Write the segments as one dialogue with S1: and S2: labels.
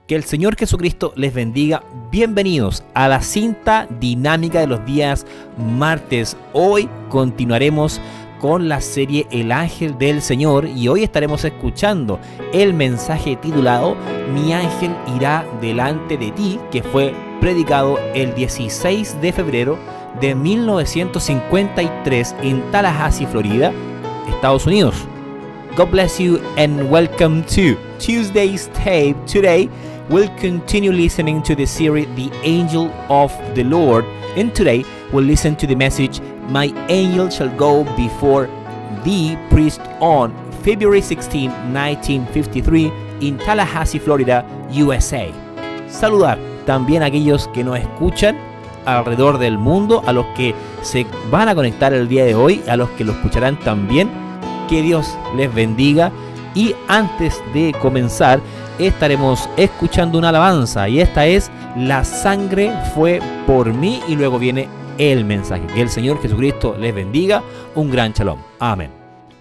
S1: Que el Señor Jesucristo les bendiga. Bienvenidos a la cinta dinámica de los días martes. Hoy continuaremos con la serie El Ángel del Señor y hoy estaremos escuchando el mensaje titulado Mi ángel irá delante de ti, que fue predicado el 16 de febrero de 1953 en Tallahassee, Florida, Estados Unidos. God bless you and welcome to Tuesday's tape. Today we'll continue listening to the series The Angel of the Lord, and today we'll listen to the message My Angel Shall Go Before Thee, preached on February 16, 1953 in Tallahassee, Florida, USA. Saludar también a aquellos que nos escuchan alrededor del mundo, a los que se van a conectar el día de hoy, a los que lo escucharán también. Que Dios les bendiga. Y antes de comenzar estaremos escuchando una alabanza, y esta es La sangre fue por mí, y luego viene el mensaje. Que el Señor Jesucristo les bendiga. Un gran shalom. Amén.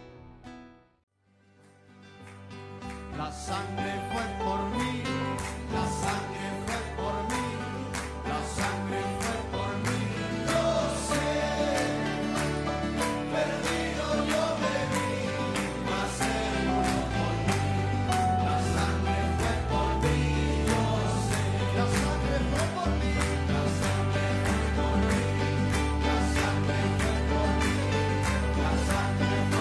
S2: La sangre fue por mí, la sangre fue por mí, la sangre fue por mí. Yo sé, perdido yo me vi, mas Él murió por mí. La sangre fue por mí, yo sé. La sangre fue por mí, la sangre fue por mí, la sangre fue por mí, la sangre fue por mí.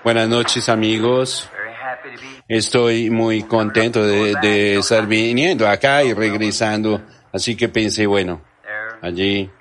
S3: Buenas noches, amigos. Estoy muy contento de estar viniendo acá y regresando. Así que pensé, bueno, allí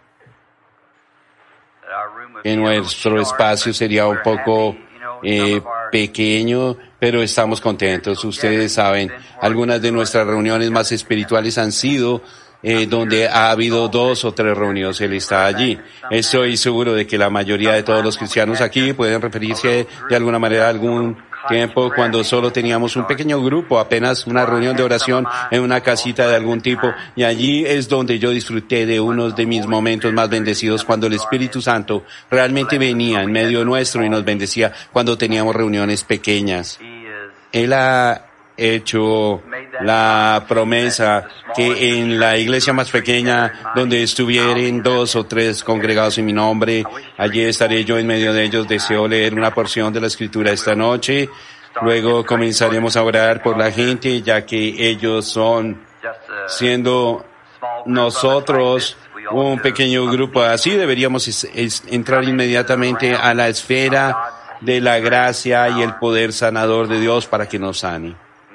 S3: en nuestro espacio sería un poco pequeño, pero estamos contentos. Ustedes saben, algunas de nuestras reuniones más espirituales han sido donde ha habido 2 o 3 reuniones, Él está allí. Estoy seguro de que la mayoría de todos los cristianos aquí pueden referirse de alguna manera a algún tiempo cuando solo teníamos un pequeño grupo, apenas una reunión de oración en una casita de algún tipo, y allí es donde yo disfruté de uno de mis momentos más bendecidos, cuando el Espíritu Santo realmente venía en medio nuestro y nos bendecía cuando teníamos reuniones pequeñas. Él ha hecho la promesa que en la iglesia más pequeña, donde estuvieran 2 o 3 congregados en mi nombre, allí estaré yo en medio de ellos. Deseo leer una porción de la Escritura esta noche. Luego comenzaremos a orar por la gente, ya que ellos son, siendo nosotros un pequeño grupo así, deberíamos entrar inmediatamente a la esfera de la gracia y el poder sanador de Dios para que nos sane.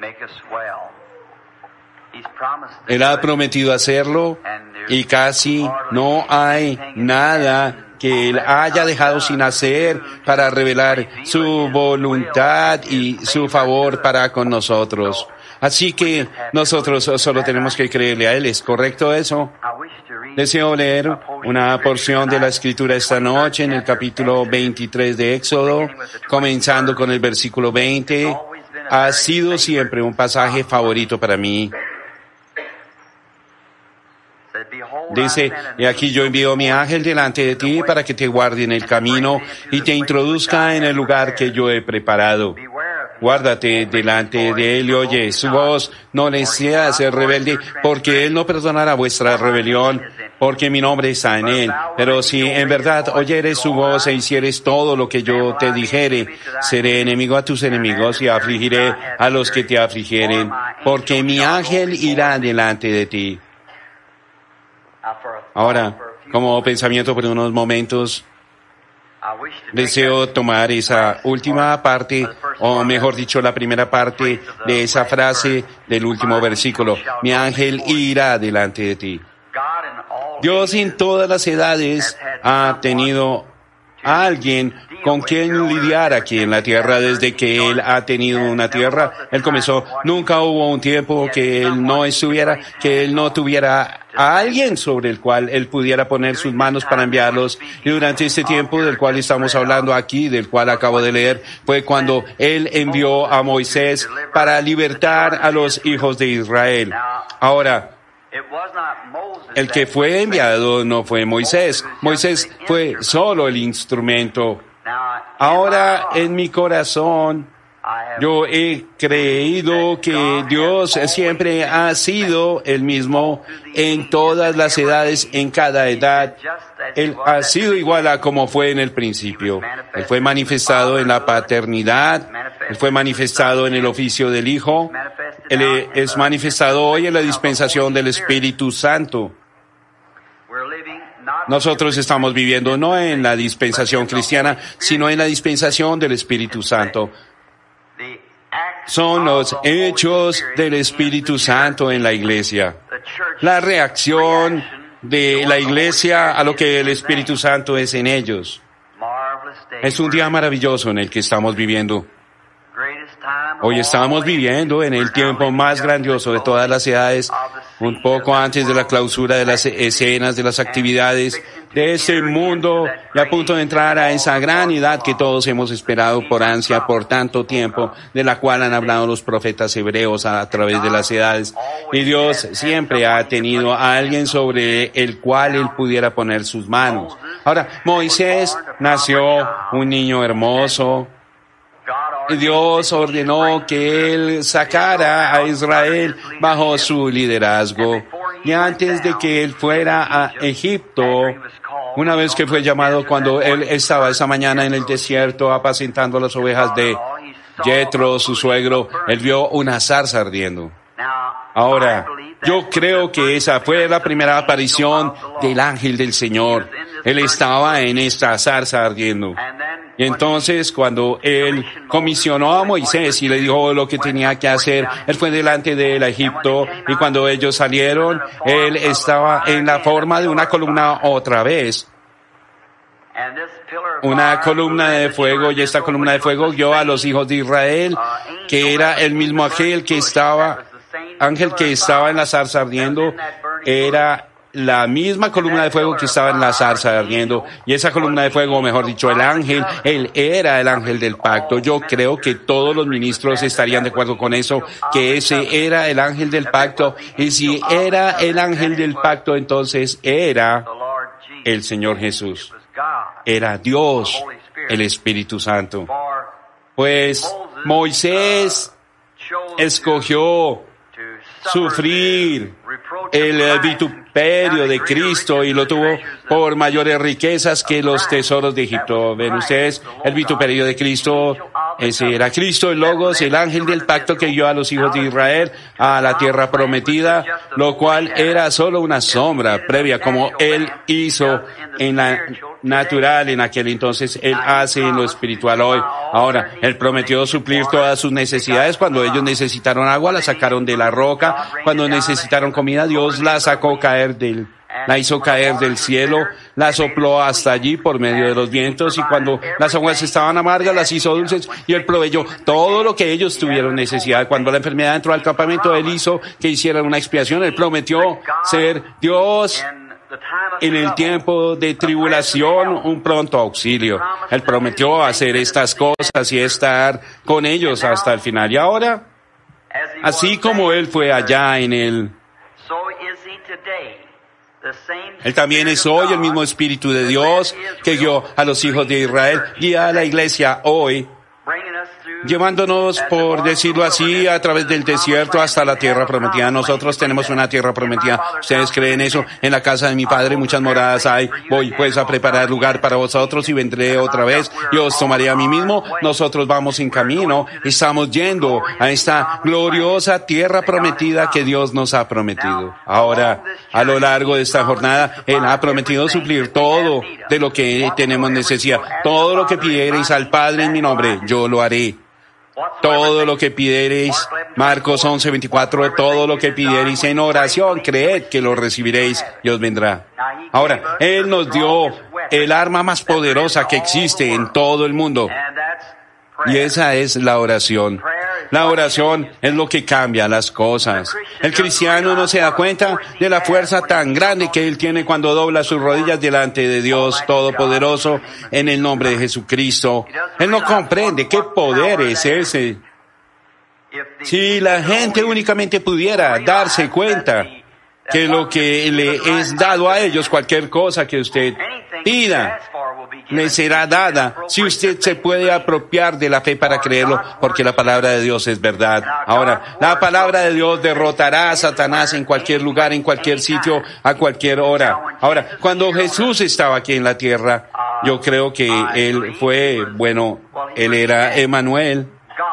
S3: Él ha prometido hacerlo y casi no hay nada que Él haya dejado sin hacer para revelar su voluntad y su favor para con nosotros. Así que nosotros solo tenemos que creerle a Él. ¿Es correcto eso? Deseo leer una porción de la Escritura esta noche en el capítulo 23 de Éxodo, comenzando con el versículo 20. Ha sido siempre un pasaje favorito para mí. Dice, y aquí yo envío a mi ángel delante de ti para que te guarde en el camino y te introduzca en el lugar que yo he preparado. Guárdate delante de él y oye su voz, no le seas rebelde, porque él no perdonará vuestra rebelión, porque mi nombre está en él. Pero si en verdad oyeres su voz e hicieres todo lo que yo te dijere, seré enemigo a tus enemigos y afligiré a los que te afligieren, porque mi ángel irá delante de ti. Ahora, como pensamiento por unos momentos, deseo tomar esa última parte, o mejor dicho, la primera parte de esa frase del último versículo. Mi ángel irá delante de ti. Dios en todas las edades ha tenido a alguien con quien lidiar aquí en la tierra. Desde que Él ha tenido una tierra, Él comenzó. Nunca hubo un tiempo que Él no tuviera a alguien sobre el cual Él pudiera poner sus manos para enviarlos. Y durante este tiempo del cual estamos hablando aquí, del cual acabo de leer, fue cuando Él envió a Moisés para libertar a los hijos de Israel. Ahora, el que fue enviado no fue Moisés. Moisés fue solo el instrumento. Ahora, en mi corazón, yo he creído que Dios siempre ha sido el mismo en todas las edades, en cada edad. Él ha sido igual a como fue en el principio. Él fue manifestado en la paternidad. Él fue manifestado en el oficio del Hijo. Él es manifestado hoy en la dispensación del Espíritu Santo. Nosotros estamos viviendo no en la dispensación cristiana, sino en la dispensación del Espíritu Santo. Son los hechos del Espíritu Santo en la iglesia. La reacción de la iglesia a lo que el Espíritu Santo es en ellos. Es un día maravilloso en el que estamos viviendo. Hoy estamos viviendo en el tiempo más grandioso de todas las edades, un poco antes de la clausura de las escenas, de las actividades de ese mundo, y a punto de entrar a esa gran edad que todos hemos esperado por ansia por tanto tiempo, de la cual han hablado los profetas hebreos a través de las edades. Y Dios siempre ha tenido a alguien sobre el cual Él pudiera poner sus manos. Ahora, Moisés nació un niño hermoso. Dios ordenó que Él sacara a Israel bajo su liderazgo. Y antes de que Él fuera a Egipto, una vez que fue llamado, cuando Él estaba esa mañana en el desierto apacentando las ovejas de Jetro, su suegro, Él vio una zarza ardiendo. Ahora, yo creo que esa fue la primera aparición del ángel del Señor. Él estaba en esta zarza ardiendo. Y entonces cuando él comisionó a Moisés y le dijo lo que tenía que hacer, él fue delante del Egipto, y cuando ellos salieron, él estaba en la forma de una columna otra vez. Una columna de fuego, y esta columna de fuego guió a los hijos de Israel, que era el mismo ángel que estaba en la zarza ardiendo, era la misma columna de fuego que estaba en la zarza ardiendo, y esa columna de fuego, mejor dicho, el ángel, él era el ángel del pacto. Yo creo que todos los ministros estarían de acuerdo con eso, que ese era el ángel del pacto, y si era el ángel del pacto, entonces era el Señor Jesús, era Dios, el Espíritu Santo. Pues Moisés escogió sufrir el vituperio de Cristo, y lo tuvo por mayores riquezas que los tesoros de Egipto. Ven ustedes, el vituperio de Cristo, ese era Cristo, el Logos, el ángel del pacto que guió a los hijos de Israel a la tierra prometida, lo cual era solo una sombra previa, como él hizo en la natural en aquel entonces, él hace en lo espiritual hoy. Ahora, él prometió suplir todas sus necesidades. Cuando ellos necesitaron agua, la sacaron de la roca. Cuando necesitaron comida, Dios la hizo caer del cielo, la sopló hasta allí por medio de los vientos, y cuando las aguas estaban amargas, las hizo dulces, y él proveyó todo lo que ellos tuvieron necesidad. Cuando la enfermedad entró al campamento, él hizo que hicieran una expiación. Él prometió ser Dios en el tiempo de tribulación, un pronto auxilio. Él prometió hacer estas cosas y estar con ellos hasta el final. Y ahora, así como él fue allá en él también es hoy el mismo Espíritu de Dios que guió a los hijos de Israel y a la iglesia hoy, llevándonos, por decirlo así, a través del desierto hasta la tierra prometida. Nosotros tenemos una tierra prometida. ¿Ustedes creen eso? En la casa de mi Padre muchas moradas hay. Voy pues a preparar lugar para vosotros, y vendré otra vez y os tomaré a mí mismo. Nosotros vamos en camino, estamos yendo a esta gloriosa tierra prometida que Dios nos ha prometido. Ahora, a lo largo de esta jornada, Él ha prometido suplir todo de lo que tenemos necesidad. Todo lo que pidiereis al Padre en mi nombre, yo lo haré. Todo lo que pidiereis, Marcos 11:24, todo lo que pidiereis en oración, creed que lo recibiréis y os vendrá. Ahora, Él nos dio el arma más poderosa que existe en todo el mundo, y esa es la oración. La oración es lo que cambia las cosas. El cristiano no se da cuenta de la fuerza tan grande que él tiene cuando dobla sus rodillas delante de Dios Todopoderoso en el nombre de Jesucristo. Él no comprende qué poder es ese. Si la gente únicamente pudiera darse cuenta que lo que le es dado a ellos, cualquier cosa que usted pida, le será dada, si usted se puede apropiar de la fe para creerlo, porque la palabra de Dios es verdad. Ahora, la palabra de Dios derrotará a Satanás en cualquier lugar, en cualquier sitio, a cualquier hora. Ahora, cuando Jesús estaba aquí en la tierra, yo creo que él era Emmanuel.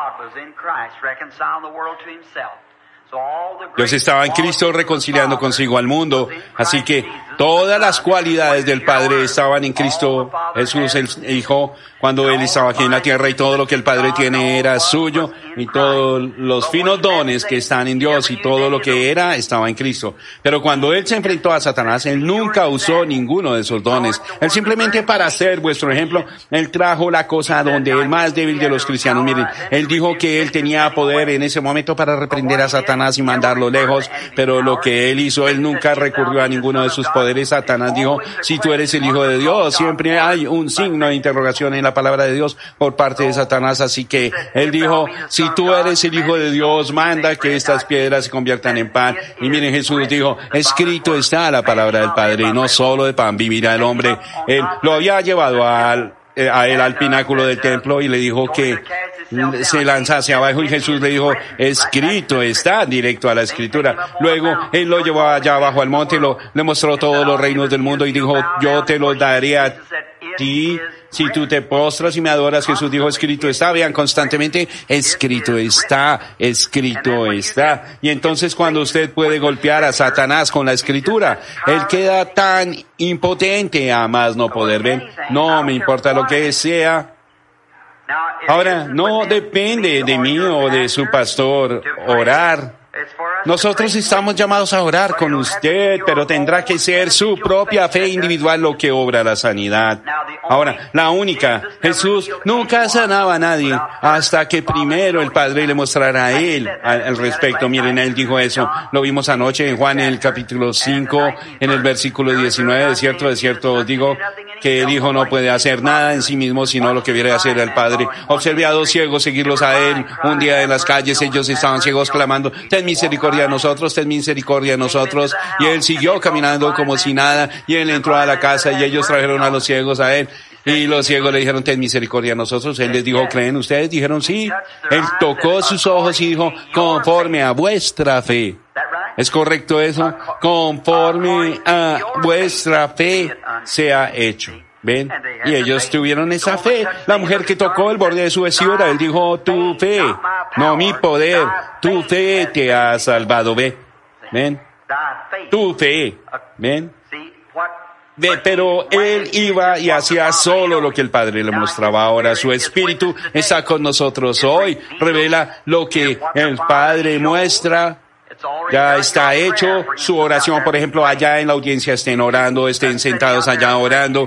S3: Dios estaba en Cristo reconciliando consigo al mundo, así que todas las cualidades del Padre estaban en Cristo Jesús, el Hijo, cuando Él estaba aquí en la tierra, y todo lo que el Padre tiene era suyo, y todos los finos dones que están en Dios y todo lo que era estaba en Cristo. Pero cuando Él se enfrentó a Satanás, Él nunca usó ninguno de esos dones. Él simplemente, para ser vuestro ejemplo, Él trajo la cosa donde el más débil de los cristianos, miren, Él dijo que Él tenía poder en ese momento para reprender a Satanás y mandarlo lejos, pero lo que Él hizo, Él nunca recurrió a ninguno de sus poderes. Satanás dijo, si tú eres el Hijo de Dios, siempre hay un signo de interrogación en la palabra de Dios por parte de Satanás, así que Él dijo, si tú eres el Hijo de Dios, manda que estas piedras se conviertan en pan. Y miren, Jesús dijo, escrito está la palabra del Padre, y no solo de pan vivirá el hombre. Él lo había llevado a él al pináculo del templo y le dijo que se lanzase abajo, y Jesús le dijo, escrito está, directo a la escritura. Luego Él lo llevó allá abajo al monte, le mostró todos los reinos del mundo y dijo, yo te los daré a ti si tú te postras y me adoras. Jesús dijo, escrito está. Vean constantemente, escrito está, escrito está. Y entonces, cuando usted puede golpear a Satanás con la escritura, él queda tan impotente a más no poder. Ven, no me importa lo que sea, Ahora, no depende de mí o de su pastor orar. Nosotros estamos llamados a orar con usted, pero tendrá que ser su propia fe individual lo que obra la sanidad. Ahora, la única, Jesús nunca sanaba a nadie hasta que primero el Padre le mostrara a él al respecto. Miren, él dijo eso, lo vimos anoche en Juan en el capítulo 5, en el versículo 19, de cierto os digo, que el Hijo no puede hacer nada en sí mismo, sino lo que viene a hacer el Padre. Observé a 2 ciegos seguirlos a él un día en las calles, ellos estaban ciegos clamando, ten misericordia de nosotros, ten misericordia de nosotros. Y él siguió caminando como si nada, y él entró a la casa y ellos trajeron a los ciegos a él. Y los ciegos le dijeron, ten misericordia de nosotros. Él les dijo, ¿creen ustedes? Dijeron, sí. Él tocó sus ojos y dijo, conforme a vuestra fe. ¿Es correcto eso? Conforme a vuestra fe sea hecho. ¿Ven? Y ellos tuvieron esa fe. La mujer que tocó el borde de su vestidura, él dijo, tu fe, no mi poder, tu fe te ha salvado. ¿Ve? ¿Ven? Tu fe. ¿Ven? Pero él iba y hacía solo lo que el Padre le mostraba. Ahora su Espíritu está con nosotros hoy. Revela lo que el Padre muestra. Ya está hecho. Su oración, por ejemplo, allá en la audiencia estén orando, estén sentados allá orando.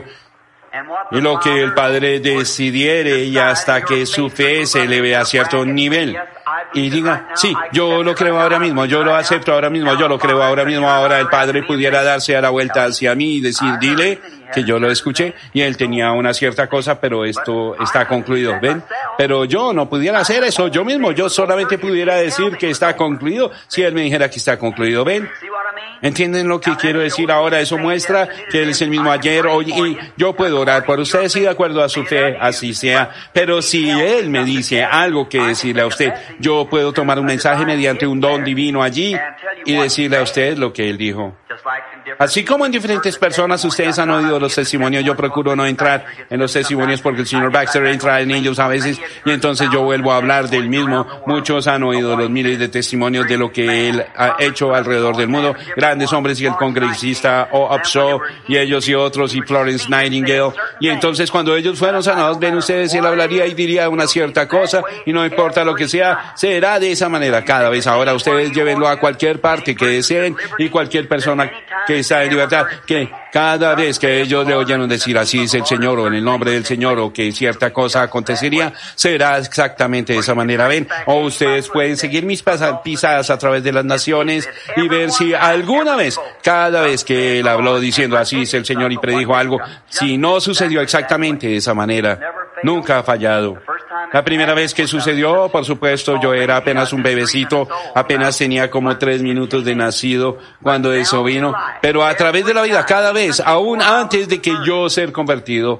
S3: Y lo que el Padre decidiere y hasta que su fe se eleve a cierto nivel. Y diga, sí, yo lo creo ahora mismo, yo lo acepto ahora mismo, yo lo creo ahora mismo. Ahora el Padre pudiera darse a la vuelta hacia mí y decir, dile que yo lo escuché y él tenía una cierta cosa, pero esto está concluido, ¿ven? Pero yo no pudiera hacer eso yo mismo, yo solamente pudiera decir que está concluido si él me dijera que está concluido, ¿ven? ¿Entienden lo que quiero decir ahora? Eso muestra que él es el mismo ayer, hoy, y yo puedo orar por ustedes y de acuerdo a su fe, así sea. Pero si él me dice algo que decirle a usted, yo puedo tomar un mensaje mediante un don divino allí y decirle a usted lo que él dijo. Así como en diferentes personas ustedes han oído los testimonios, yo procuro no entrar en los testimonios porque el señor Baxter entra en ellos a veces y entonces yo vuelvo a hablar del mismo. Muchos han oído los miles de testimonios de lo que él ha hecho alrededor del mundo. Grandes hombres y el congresista O. Upshaw y ellos y otros y Florence Nightingale. Y entonces cuando ellos fueron sanados, ven ustedes, él hablaría y diría una cierta cosa y no importa lo que sea, será de esa manera cada vez. Ahora ustedes llévenlo a cualquier parte que deseen y cualquier persona que está en libertad, que cada vez que ellos le oyeron decir así es el Señor o en el nombre del Señor o que cierta cosa acontecería, será exactamente de esa manera. Ven, o ustedes pueden seguir mis pisadas a través de las naciones y ver si alguna vez, cada vez que él habló diciendo así es el Señor y predijo algo, si no sucedió exactamente de esa manera, nunca ha fallado. La primera vez que sucedió, por supuesto, yo era apenas un bebecito, apenas tenía como 3 minutos de nacido cuando eso vino, pero a través de la vida, cada vez, aún antes de que yo ser convertido,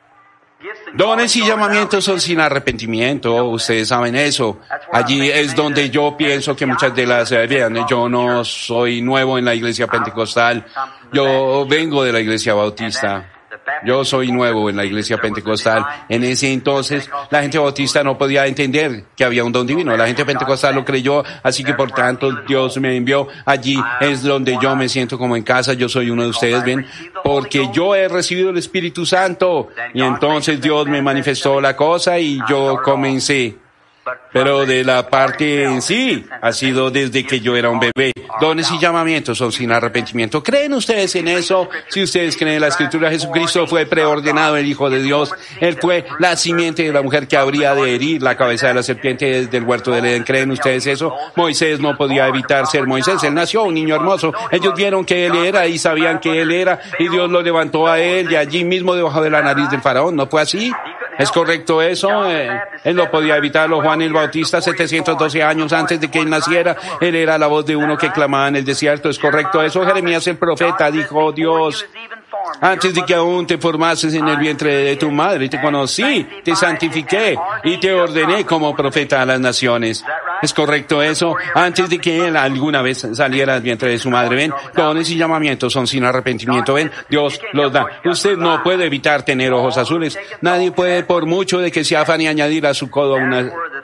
S3: dones y llamamientos son sin arrepentimiento, ustedes saben eso. Allí es donde yo pienso que muchas de las, vean, yo no soy nuevo en la iglesia pentecostal, yo vengo de la iglesia bautista. Yo soy nuevo en la iglesia pentecostal. En ese entonces, la gente bautista no podía entender que había un don divino. La gente pentecostal lo creyó, así que por tanto Dios me envió. Allí es donde yo me siento como en casa. Yo soy uno de ustedes, ven, porque yo he recibido el Espíritu Santo. Y entonces Dios me manifestó la cosa y yo comencé. Pero de la parte en sí, ha sido desde que yo era un bebé. Dones y llamamientos son sin arrepentimiento. ¿Creen ustedes en eso? Si ustedes creen en la Escritura, Jesucristo fue preordenado el Hijo de Dios. Él fue la simiente de la mujer que habría de herir la cabeza de la serpiente desde el huerto del Edén. ¿Creen ustedes eso? Moisés no podía evitar ser Moisés. Él nació un niño hermoso. Ellos vieron que él era y sabían que él era y Dios lo levantó a él y allí mismo debajo de la nariz del faraón. ¿No fue así? ¿Es correcto eso? Él no podía evitarlo. Juan el Bautista, 712 años antes de que él naciera, él era la voz de uno que clamaba en el desierto. ¿Es correcto eso? Jeremías el profeta dijo, Dios, antes de que aún te formases en el vientre de tu madre, te conocí, te santifiqué y te ordené como profeta a las naciones. ¿Es correcto eso? Antes de que él alguna vez saliera del vientre de su madre, ven, dones y llamamientos son sin arrepentimiento, ven, Dios los da. Usted no puede evitar tener ojos azules. Nadie puede, por mucho de que se afane, añadir a su codo una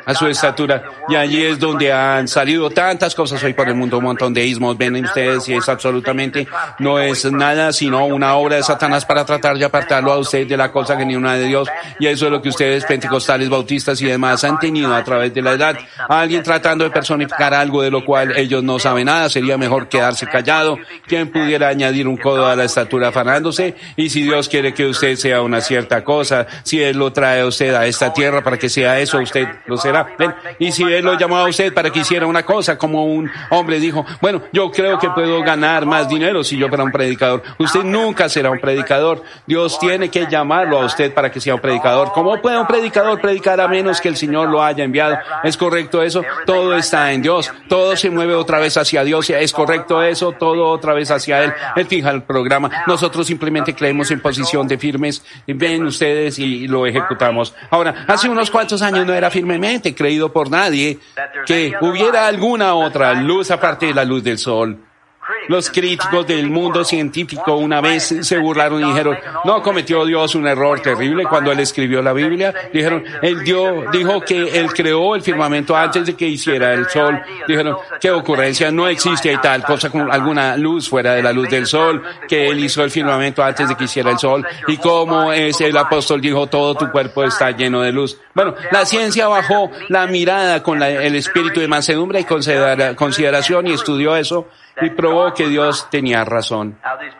S3: a su estatura. Y allí es donde han salido tantas cosas hoy por el mundo, un montón de ismos. Ven ustedes y es absolutamente, no es nada sino una obra de Satanás para tratar de apartarlo a usted de la cosa genuina de Dios. Y eso es lo que ustedes, pentecostales, bautistas y demás, han tenido a través de la edad. Alguien tratando de personificar algo de lo cual ellos no saben nada. Sería mejor quedarse callado. ¿Quién pudiera añadir un codo a la estatura afanándose? Y si Dios quiere que usted sea una cierta cosa, si Él lo trae a usted a esta tierra para que sea eso, usted lo será. Ven. Y si Él lo llamó a usted para que hiciera una cosa, como un hombre dijo, bueno, yo creo que puedo ganar más dinero si yo fuera un predicador. Usted nunca será un predicador. Dios tiene que llamarlo a usted para que sea un predicador. ¿Cómo puede un predicador predicar a menos que el Señor lo haya enviado? ¿Es correcto eso? Todo está en Dios. Todo se mueve otra vez hacia Dios. ¿Es correcto eso? Todo otra vez hacia Él. Él fija el programa. Nosotros simplemente creemos en posición de firmes. Ven ustedes y lo ejecutamos. Ahora, hace unos cuantos años no era firmemente creído por nadie que hubiera alguna otra luz aparte de la luz del sol. Los críticos del mundo científico una vez se burlaron y dijeron, ¿no cometió Dios un error terrible cuando Él escribió la Biblia? Dijeron, dijo que Él creó el firmamento antes de que hiciera el sol. Dijeron, qué ocurrencia, no existe tal cosa como alguna luz fuera de la luz del sol, que Él hizo el firmamento antes de que hiciera el sol. Y como el apóstol dijo, todo tu cuerpo está lleno de luz. Bueno, la ciencia bajó la mirada con el espíritu de mansedumbre y consideración y estudió eso y probó que Dios tenía razón.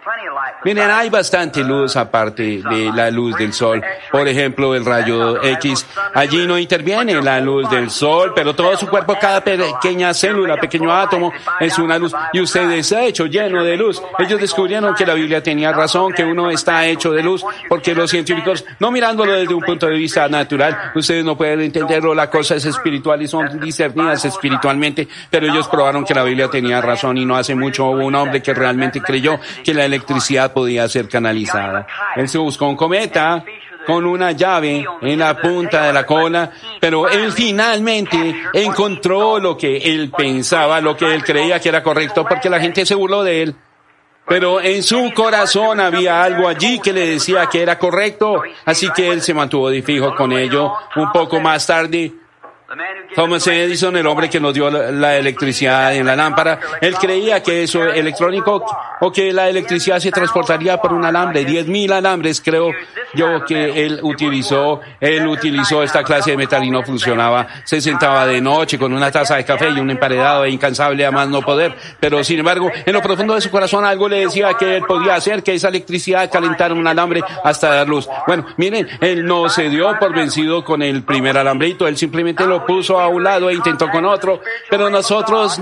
S3: Miren, hay bastante luz aparte de la luz del sol. Por ejemplo, el rayo X. Allí no interviene la luz del sol, pero todo su cuerpo, cada pequeña célula, pequeño átomo, es una luz. Y usted está hecho lleno de luz. Ellos descubrieron que la Biblia tenía razón, que uno está hecho de luz, porque los científicos, no mirándolo desde un punto de vista natural, ustedes no pueden entenderlo, la cosa es espiritual y son discernidas espiritualmente, pero ellos probaron que la Biblia tenía razón y no hace mucho hubo un hombre que realmente creyó que la electricidad podía ser canalizada. Él se buscó un cometa con una llave en la punta de la cola, pero él finalmente encontró lo que él pensaba, lo que él creía que era correcto, porque la gente se burló de él. Pero en su corazón había algo allí que le decía que era correcto, así que él se mantuvo de fijo con ello. Un poco más tarde, Thomas Edison, el hombre que nos dio la electricidad en la lámpara, él creía que eso electrónico o que la electricidad se transportaría por un alambre, 10,000 alambres creo yo que él utilizó esta clase de metal y no funcionaba. Se sentaba de noche con una taza de café y un emparedado e incansable a más no poder, pero sin embargo en lo profundo de su corazón algo le decía que él podía hacer que esa electricidad calentara un alambre hasta dar luz. Bueno, miren, él no se dio por vencido con el primer alambrito, él simplemente lo puso a un lado e intentó con otro, pero nosotros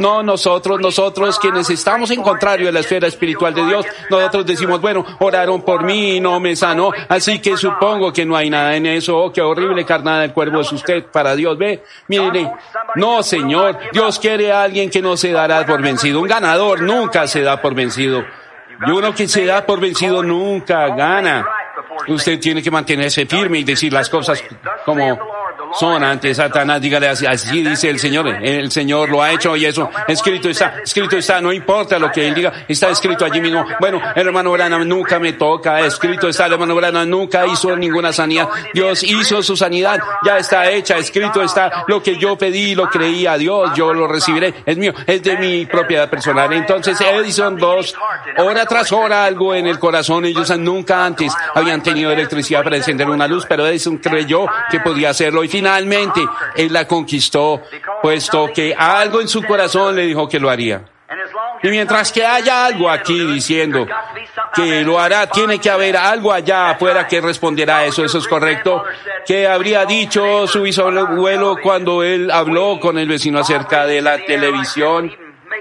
S3: quienes estamos en contrario de la esfera espiritual de Dios, nosotros decimos, bueno, oraron por mí y no me sanó, así que supongo que no hay nada en eso. Oh, qué horrible carnada del cuervo es usted para Dios. Ve, mire, no señor, Dios quiere a alguien que no se dará por vencido. Un ganador nunca se da por vencido, y uno que se da por vencido nunca gana. Usted tiene que mantenerse firme y decir las cosas como son ante Satanás. Dígale así dice el Señor lo ha hecho y eso escrito está, no importa lo que él diga, está escrito allí mismo. Bueno, el hermano Branham nunca me toca, escrito está, el hermano Branham nunca hizo ninguna sanidad, Dios hizo su sanidad, ya está hecha, escrito está, lo que yo pedí, lo creí a Dios, yo lo recibiré, es mío, es de mi propiedad personal. Entonces Edison 2, hora tras hora algo en el corazón, ellos nunca antes habían tenido electricidad para encender una luz, pero Edison creyó que podía hacerlo y finalmente él la conquistó, puesto que algo en su corazón le dijo que lo haría. Y mientras que haya algo aquí diciendo que lo hará, tiene que haber algo allá afuera que responderá a eso. ¿Eso es correcto? ¿Qué habría dicho su bisabuelo cuando él habló con el vecino acerca de la televisión?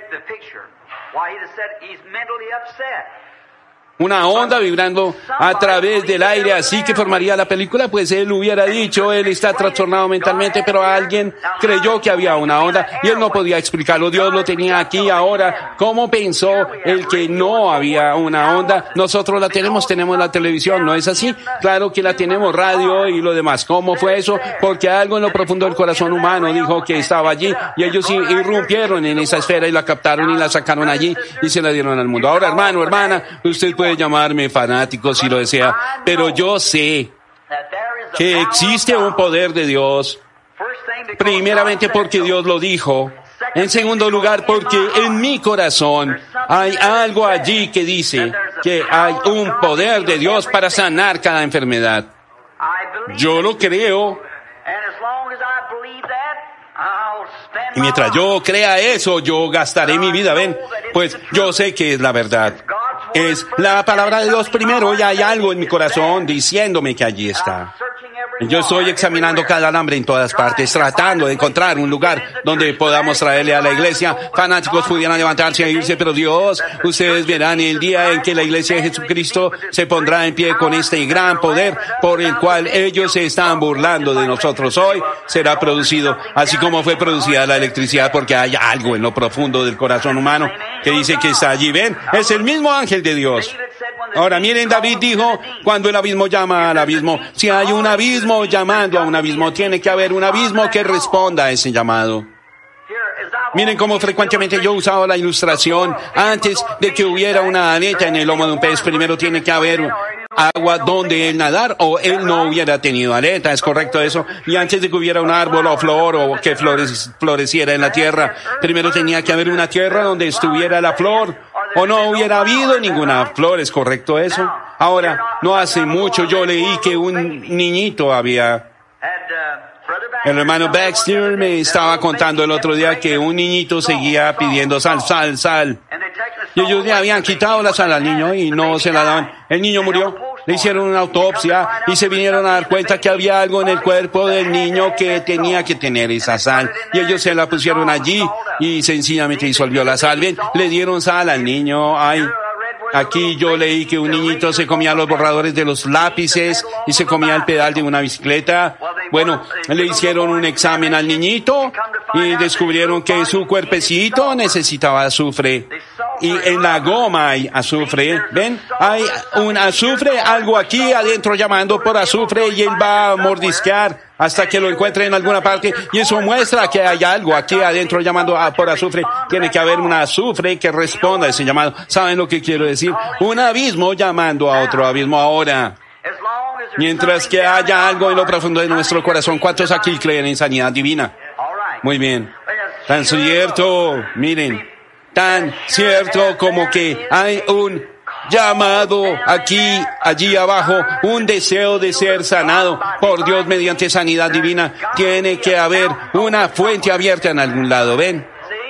S3: Una onda vibrando a través del aire, así que formaría la película, pues él hubiera dicho, él está trastornado mentalmente, pero alguien creyó que había una onda y él no podía explicarlo. Dios lo tenía aquí ahora. ¿Cómo pensó él que no había una onda? Nosotros la tenemos la televisión, ¿no es así? Claro que la tenemos, radio y lo demás. ¿Cómo fue eso? Porque algo en lo profundo del corazón humano dijo que estaba allí y ellos irrumpieron en esa esfera y la captaron y la sacaron allí y se la dieron al mundo. Ahora, hermano, hermana, usted puede llamarme fanático si lo desea, pero yo sé que existe un poder de Dios. Primeramente porque Dios lo dijo. En segundo lugar, porque en mi corazón hay algo allí que dice que hay un poder de Dios para sanar cada enfermedad. Yo lo creo. Y mientras yo crea eso, yo gastaré mi vida, ¿ven? Pues yo sé que es la verdad. Es la palabra de Dios primero y hay algo en mi corazón diciéndome que allí está. Yo estoy examinando cada alambre en todas partes, tratando de encontrar un lugar donde podamos traerle a la iglesia. Fanáticos pudieran levantarse e irse, pero Dios, ustedes verán el día en que la iglesia de Jesucristo se pondrá en pie con este gran poder por el cual ellos se están burlando de nosotros hoy, será producido, así como fue producida la electricidad, porque hay algo en lo profundo del corazón humano que dice que está allí. ¿Ven? Es el mismo ángel de Dios. Ahora miren, David dijo, cuando el abismo llama al abismo, si hay un abismo llamando a un abismo, tiene que haber un abismo que responda a ese llamado. Miren cómo frecuentemente yo he usado la ilustración. Antes de que hubiera una aleta en el lomo de un pez, primero tiene que haber agua donde él nadar o él no hubiera tenido aleta. ¿Es correcto eso? Y antes de que hubiera un árbol o flor o que floreciera en la tierra, primero tenía que haber una tierra donde estuviera la flor o no hubiera habido ninguna flor. ¿Es correcto eso? Ahora, no hace mucho yo leí que un niñito había... El hermano Baxter me estaba contando el otro día que un niñito seguía pidiendo sal, sal, sal. Y ellos le habían quitado la sal al niño y no se la daban. El niño murió. Le hicieron una autopsia y se vinieron a dar cuenta que había algo en el cuerpo del niño que tenía que tener esa sal. Y ellos se la pusieron allí y sencillamente disolvió la sal. Bien, le dieron sal al niño. Ay, aquí yo leí que un niñito se comía los borradores de los lápices y se comía el pedal de una bicicleta. Bueno, le hicieron un examen al niñito y descubrieron que su cuerpecito necesitaba azufre. Y en la goma hay azufre, ¿ven? Hay un azufre, algo aquí adentro llamando por azufre y él va a mordisquear hasta que lo encuentre en alguna parte y eso muestra que hay algo aquí adentro llamando por azufre. Tiene que haber un azufre que responda a ese llamado. ¿Saben lo que quiero decir? Un abismo llamando a otro abismo ahora. Mientras que haya algo en lo profundo de nuestro corazón, ¿cuántos aquí creen en sanidad divina? Muy bien. Tan cierto, miren, tan cierto como que hay un llamado aquí, allí abajo, un deseo de ser sanado por Dios mediante sanidad divina. Tiene que haber una fuente abierta en algún lado, ¿ven?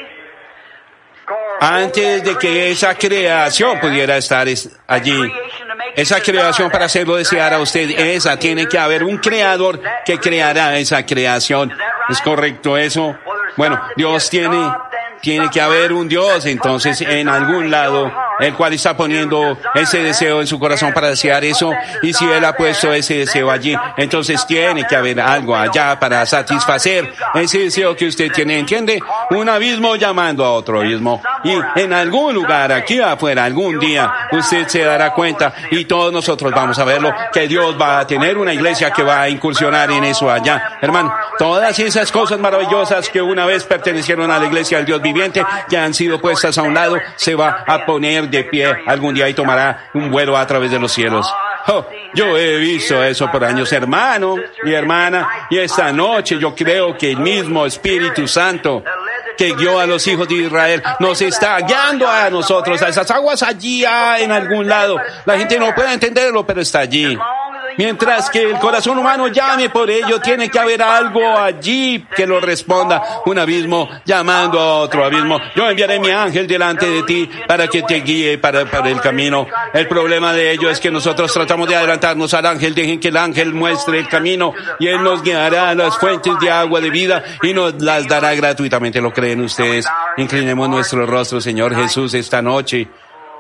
S3: Antes de que esa creación pudiera estar allí, esa creación para hacerlo desear a usted, esa tiene que haber un creador que creará esa creación. ¿Es correcto eso? Bueno, Dios tiene que haber un Dios entonces en algún lado, el cual está poniendo ese deseo en su corazón para desear eso, y si Él ha puesto ese deseo allí, entonces tiene que haber algo allá para satisfacer ese deseo que usted tiene, ¿entiende? Un abismo llamando a otro abismo, y en algún lugar aquí afuera, algún día, usted se dará cuenta, y todos nosotros vamos a verlo, que Dios va a tener una iglesia que va a incursionar en eso allá. Hermano, todas esas cosas maravillosas que una vez pertenecieron a la iglesia del Dios viviente, que han sido puestas a un lado, se va a poner de pie algún día y tomará un vuelo a través de los cielos. Oh, yo he visto eso por años, hermano y hermana, y esta noche yo creo que el mismo Espíritu Santo que guió a los hijos de Israel nos está guiando a nosotros, a esas aguas allí en algún lado. La gente no puede entenderlo, pero está allí. Mientras que el corazón humano llame por ello, tiene que haber algo allí que lo responda. Un abismo llamando a otro abismo. Yo enviaré mi ángel delante de ti para que te guíe para el camino. El problema de ello es que nosotros tratamos de adelantarnos al ángel. Dejen que el ángel muestre el camino y él nos guiará a las fuentes de agua de vida y nos las dará gratuitamente. ¿Lo creen ustedes? Inclinemos nuestro rostro, Señor Jesús, esta noche.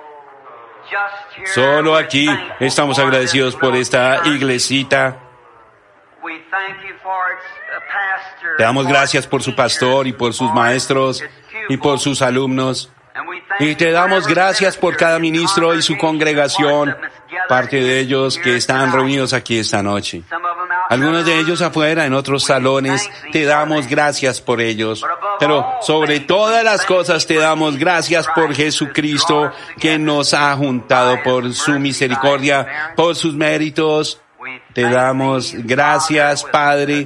S3: Solo aquí estamos agradecidos por esta iglesita. Te damos gracias por su pastor y por sus maestros y por sus alumnos. Y te damos gracias por cada ministro y su congregación, parte de ellos que están reunidos aquí esta noche. Algunos de ellos afuera, en otros salones, te damos gracias por ellos. Pero sobre todas las cosas te damos gracias por Jesucristo, que nos ha juntado por su misericordia, por sus méritos. Te damos gracias, Padre,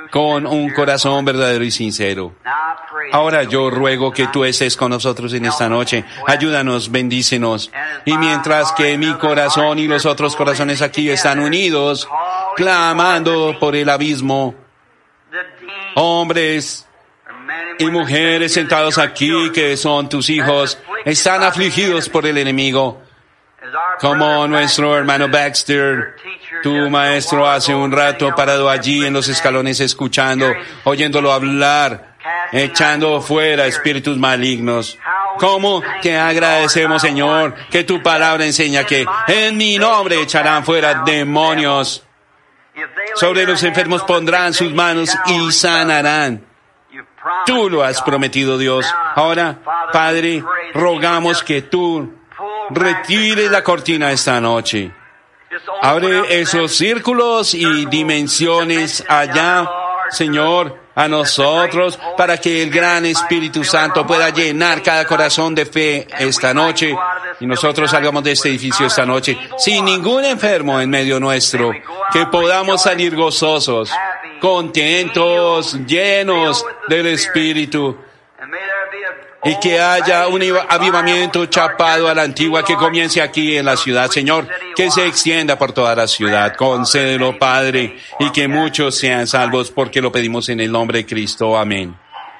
S3: con un corazón verdadero y sincero. Ahora yo ruego que tú estés con nosotros en esta noche. Ayúdanos, bendícenos. Y mientras que mi corazón y los otros corazones aquí están unidos, clamando por el abismo, hombres y mujeres sentados aquí que son tus hijos, están afligidos por el enemigo. Como nuestro hermano Baxter, tu maestro, hace un rato parado allí en los escalones escuchando, oyéndolo hablar, echando fuera espíritus malignos. ¿Cómo te agradecemos, Señor, que tu palabra enseña que en mi nombre echarán fuera demonios? Sobre los enfermos pondrán sus manos y sanarán. Tú lo has prometido, Dios. Ahora, Padre, rogamos que tú retires la cortina esta noche. Abre esos círculos y dimensiones allá, Señor, a nosotros, para que el gran Espíritu Santo pueda llenar cada corazón de fe esta noche y nosotros salgamos de este edificio esta noche sin ningún enfermo en medio nuestro, que podamos salir gozosos, contentos, llenos del Espíritu, y que haya un avivamiento chapado a la antigua que comience aquí en la ciudad, Señor, que se extienda por toda la ciudad. Concédelo, Padre, y que muchos sean salvos, porque lo pedimos en el nombre de Cristo. Amén.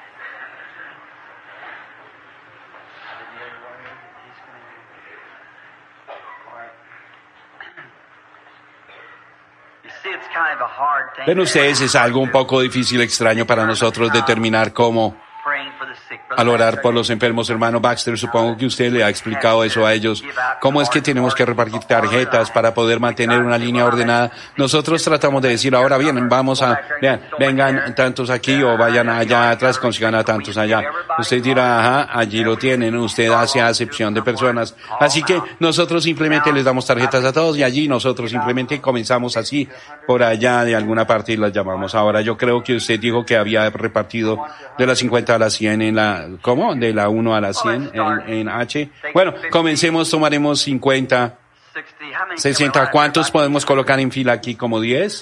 S3: Ven ustedes, es algo un poco difícil, extraño para nosotros determinar cómo al orar por los enfermos. Hermano Baxter, supongo que usted le ha explicado eso a ellos. ¿Cómo es que tenemos que repartir tarjetas para poder mantener una línea ordenada? Nosotros tratamos de decir, ahora bien, vamos a, vean, vengan tantos aquí o vayan allá atrás, consigan a tantos allá. Usted dirá, ajá, allí lo tienen, usted hace acepción de personas. Así que nosotros simplemente les damos tarjetas a todos y allí nosotros simplemente comenzamos así por allá de alguna parte y las llamamos. Ahora yo creo que usted dijo que había repartido de las 50 a las 100 en la, ¿cómo? De la 1 a la 100 en H. Bueno, comencemos, tomaremos 50, 60. ¿Cuántos podemos colocar en fila aquí? ¿Como 10?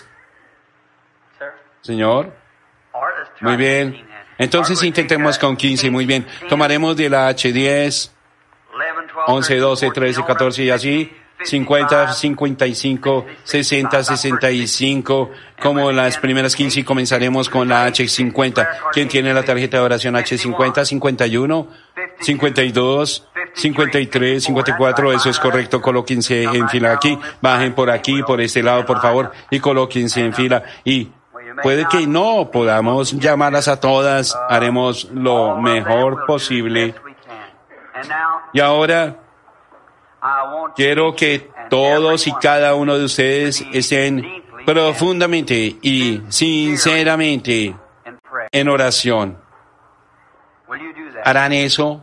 S3: Señor. Muy bien. Entonces intentemos con 15. Muy bien. Tomaremos de la H 10, 11, 12, 13, 14 y así. 50, 55, 60, 65, como las primeras 15, y comenzaremos con la H50. ¿Quién tiene la tarjeta de oración H50? 51, 52, 53, 54, eso es correcto, colóquense en fila aquí, bajen por aquí, por este lado, por favor, y colóquense en fila. Y puede que no podamos llamarlas a todas, haremos lo mejor posible. Y ahora, quiero que todos y cada uno de ustedes estén profundamente y sinceramente en oración. ¿Harán eso?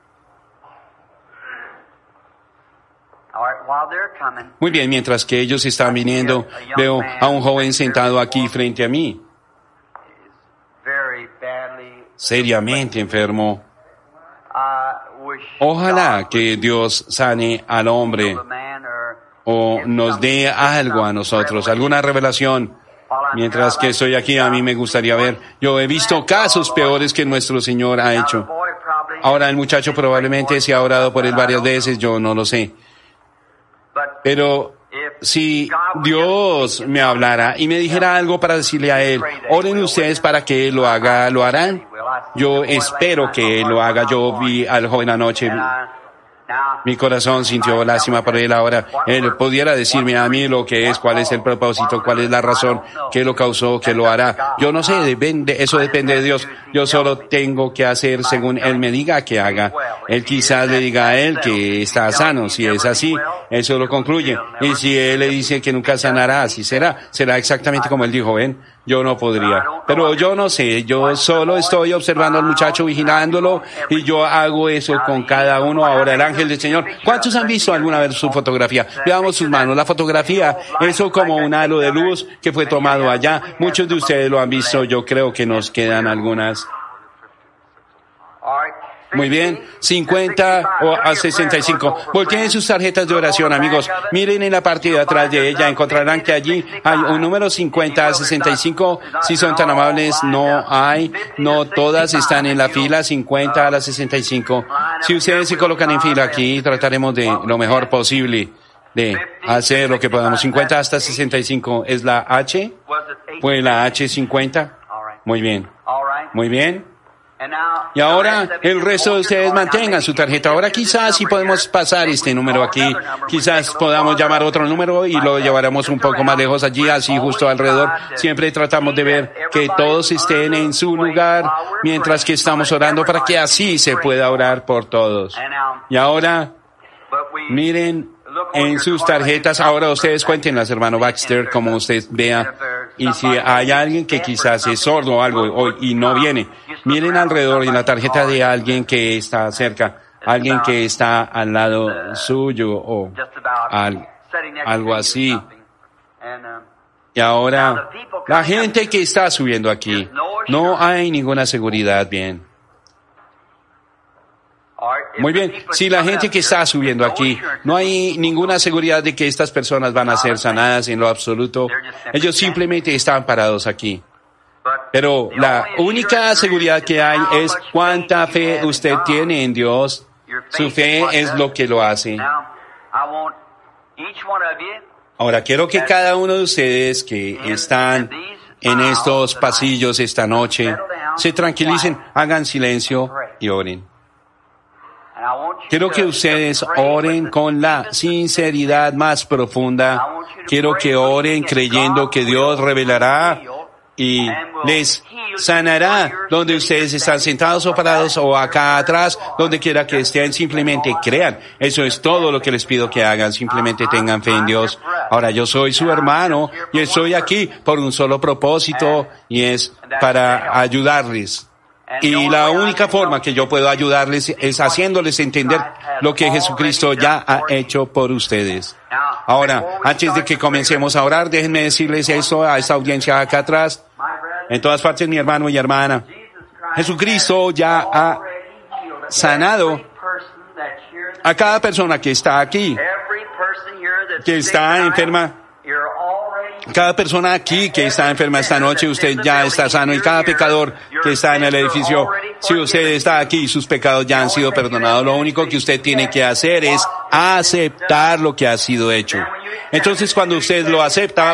S3: Muy bien, mientras que ellos están viniendo, veo a un joven sentado aquí frente a mí, seriamente enfermo. Ojalá que Dios sane al hombre o nos dé algo a nosotros, alguna revelación. Mientras que estoy aquí, a mí me gustaría ver. Yo he visto casos peores que nuestro Señor ha hecho. Ahora el muchacho probablemente se ha orado por él varias veces, yo no lo sé. Pero si Dios me hablara y me dijera algo para decirle a él, oren ustedes para que él lo haga, ¿lo harán? Yo espero que él lo haga. Yo vi al joven anoche. Mi corazón sintió lástima por él. Ahora, él pudiera decirme a mí lo que es, cuál es el propósito, cuál es la razón, qué lo causó, qué lo hará. Yo no sé, eso depende de Dios. Yo solo tengo que hacer según él me diga que haga. Él quizás le diga a él que está sano. Si es así, eso lo concluye. Y si él le dice que nunca sanará, así será exactamente como él dijo, ¿ven? Yo no podría. Pero yo no sé, yo solo estoy observando al muchacho, vigilándolo, y yo hago eso con cada uno. Ahora el ángel del Señor. ¿Cuántos han visto alguna vez su fotografía? Veamos sus manos. La fotografía, eso como un halo de luz que fue tomado allá. Muchos de ustedes lo han visto, yo creo que nos quedan algunas. Muy bien, 50 o a 65. Volteen sus tarjetas de oración, amigos. Miren en la parte de atrás de ella, encontrarán que allí hay un número 50 a 65. Si son tan amables, no todas están en la fila 50 a la 65. Si ustedes se colocan en fila aquí, trataremos de lo mejor posible de hacer lo que podamos. 50 hasta 65 es la H, pues la H50. Muy bien, muy bien. Y ahora el resto de ustedes mantengan su tarjeta. Ahora quizás si podemos pasar este número aquí, quizás podamos llamar otro número y lo llevaremos un poco más lejos allí, así justo alrededor. Siempre tratamos de ver que todos estén en su lugar mientras que estamos orando para que así se pueda orar por todos. Y ahora miren en sus tarjetas, ahora ustedes cuéntenlas, hermano Baxter, como usted vea. Y si hay alguien que quizás es sordo o algo y no viene, miren alrededor en la tarjeta de alguien que está cerca, alguien que está al lado suyo o algo así. Y ahora, la gente que está subiendo aquí, no hay ninguna seguridad, bien. Muy bien, si la gente que está subiendo aquí, no hay ninguna seguridad de que estas personas van a ser sanadas en lo absoluto. Ellos simplemente están parados aquí. Pero la única seguridad que hay es cuánta fe usted tiene en Dios. Su fe es lo que lo hace. Ahora, quiero que cada uno de ustedes que están en estos pasillos esta noche se tranquilicen, hagan silencio y oren. Quiero que ustedes oren con la sinceridad más profunda. Quiero que oren creyendo que Dios revelará y les sanará donde ustedes están sentados o parados o acá atrás, donde quiera que estén. Simplemente crean. Eso es todo lo que les pido que hagan. Simplemente tengan fe en Dios. Ahora, yo soy su hermano y estoy aquí por un solo propósito y es para ayudarles. Y la única forma que yo puedo ayudarles es haciéndoles entender lo que Jesucristo ya ha hecho por ustedes. Ahora, antes de que comencemos a orar, déjenme decirles esto a esta audiencia acá atrás, en todas partes, mi hermano y hermana. Jesucristo ya ha sanado a cada persona que está aquí, que está enferma. Cada persona aquí que está enferma esta noche, usted ya está sano, y cada pecador que está en el edificio, si usted está aquí, sus pecados ya han sido perdonados. Lo único que usted tiene que hacer es aceptar lo que ha sido hecho. Entonces, cuando usted lo acepta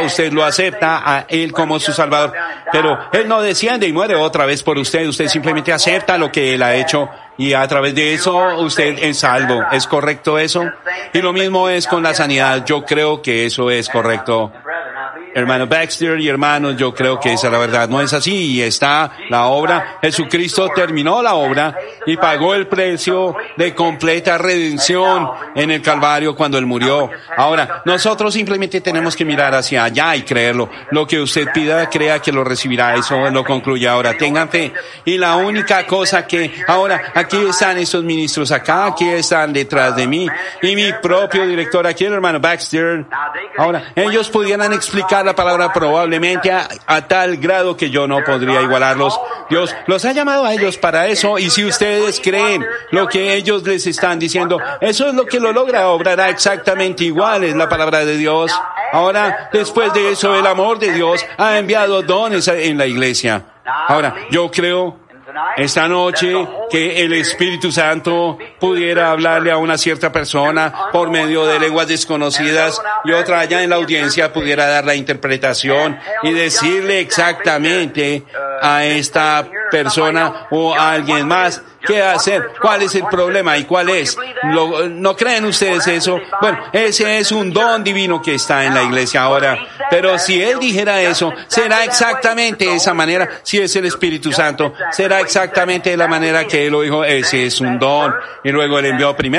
S3: a Él como su Salvador. Pero Él no desciende y muere otra vez por usted. Usted simplemente acepta lo que Él ha hecho y a través de eso usted es salvo. ¿Es correcto eso? Y lo mismo es con la sanidad. Yo creo que eso es correcto. Hermano Baxter y hermanos, yo creo que esa es la verdad. No es así, y está la obra. Jesucristo terminó la obra y pagó el precio de completa redención en el Calvario cuando Él murió. Ahora, nosotros simplemente tenemos que mirar hacia allá y creerlo. Lo que usted pida, crea que lo recibirá. Eso lo concluye ahora. Tengan fe. Y la única cosa que ahora, aquí están estos ministros acá, aquí están detrás de mí, y mi propio director aquí, el hermano Baxter. Ahora, ellos pudieran explicar la palabra probablemente a tal grado que yo no podría igualarlos. Dios los ha llamado a ellos para eso, y si ustedes creen lo que ellos les están diciendo, eso es lo que lo logra, obrará exactamente igual, es la palabra de Dios. Ahora, después de eso, el amor de Dios ha enviado dones en la iglesia. Ahora, yo creo esta noche que el Espíritu Santo pudiera hablarle a una cierta persona por medio de lenguas desconocidas, y otra allá en la audiencia pudiera dar la interpretación y decirle exactamente a esta persona o a alguien más qué hacer, cuál es el problema y cuál es. ¿No creen ustedes eso? Bueno, ese es un don divino que está en la iglesia ahora. Pero si Él dijera eso, será exactamente de esa manera. Si es el Espíritu Santo, será exactamente de la manera que Él lo dijo. Ese es un don. Y luego Él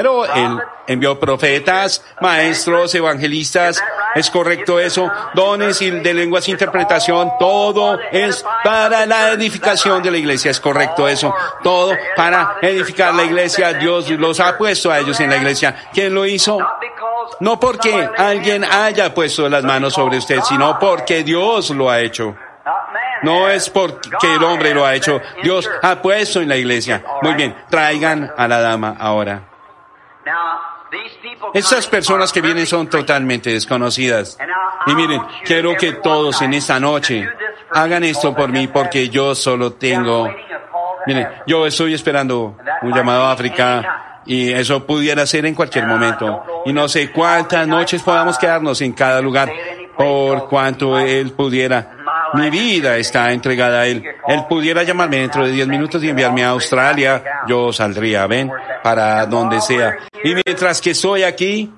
S3: envió profetas, maestros, evangelistas. ¿Es correcto eso? Dones y de lenguas, interpretación, todo es para la edificación de la iglesia. ¿Es correcto eso? Todo para edificar la iglesia. Dios los ha puesto a ellos en la iglesia. ¿Quién lo hizo? No porque alguien haya puesto las manos sobre usted, sino porque Dios lo ha hecho. No es porque el hombre lo ha hecho. Dios ha puesto en la iglesia. Muy bien, traigan a la dama ahora. Estas personas que vienen son totalmente desconocidas. Y miren, quiero que todos en esta noche hagan esto por mí, porque yo solo tengo... Miren, yo estoy esperando un llamado a África y eso pudiera ser en cualquier momento. Y no sé cuántas noches podamos quedarnos en cada lugar por cuanto Él pudiera. Mi vida está entregada a Él. Él pudiera llamarme dentro de 10 minutos y enviarme a Australia. Yo saldría, ven, para donde sea. Y mientras que estoy aquí,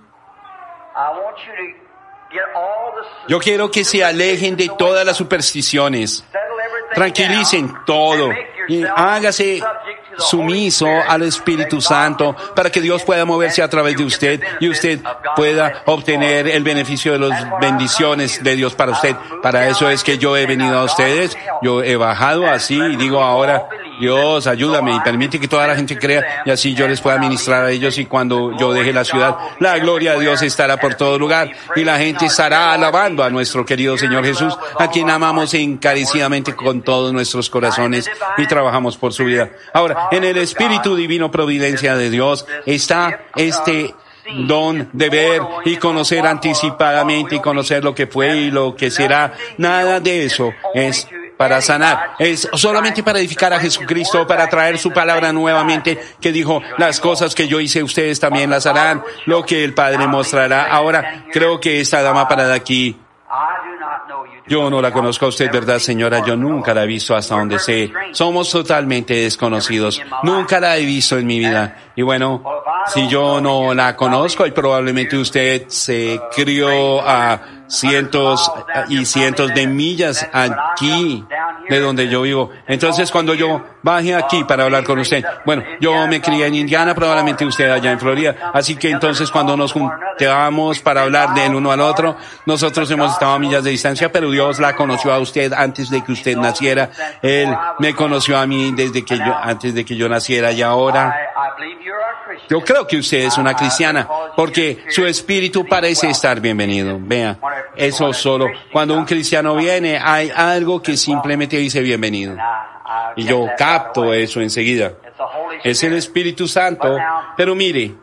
S3: yo quiero que se alejen de todas las supersticiones. Tranquilicen todo y hágase sumiso al Espíritu Santo para que Dios pueda moverse a través de usted y usted pueda obtener el beneficio de las bendiciones de Dios para usted. Para eso es que yo he venido a ustedes, yo he bajado así y digo ahora, Dios, ayúdame y permite que toda la gente crea y así yo les pueda ministrar a ellos, y cuando yo deje la ciudad, la gloria de Dios estará por todo lugar y la gente estará alabando a nuestro querido Señor Jesús, a quien amamos encarecidamente con todos nuestros corazones y trabajamos por su vida. Ahora, en el Espíritu Divino Providencia de Dios está este don de ver y conocer anticipadamente y conocer lo que fue y lo que será. Nada de eso es para sanar, es solamente para edificar a Jesucristo, para traer su palabra nuevamente, que dijo, las cosas que yo hice ustedes también las harán, lo que el Padre mostrará. Ahora, creo que esta dama parada aquí, yo no la conozco a usted, ¿verdad, señora? Yo nunca la he visto hasta donde sé. Somos totalmente desconocidos. Nunca la he visto en mi vida. Y bueno, si yo no la conozco y probablemente usted se crió a cientos y cientos de millas aquí de donde yo vivo. Entonces, cuando yo baje aquí para hablar con usted, bueno, yo me crié en Indiana, probablemente usted allá en Florida. Así que entonces, cuando nos juntamos para hablar del uno al otro, nosotros hemos estado a millas de distancia, pero Dios la conoció a usted antes de que usted naciera. Él me conoció a mí antes de que yo naciera, y ahora yo creo que usted es una cristiana, porque su espíritu parece estar bienvenido. Vea, eso solo. Cuando un cristiano viene, hay algo que simplemente dice bienvenido. Y yo capto eso enseguida. Es el Espíritu Santo. Pero mire,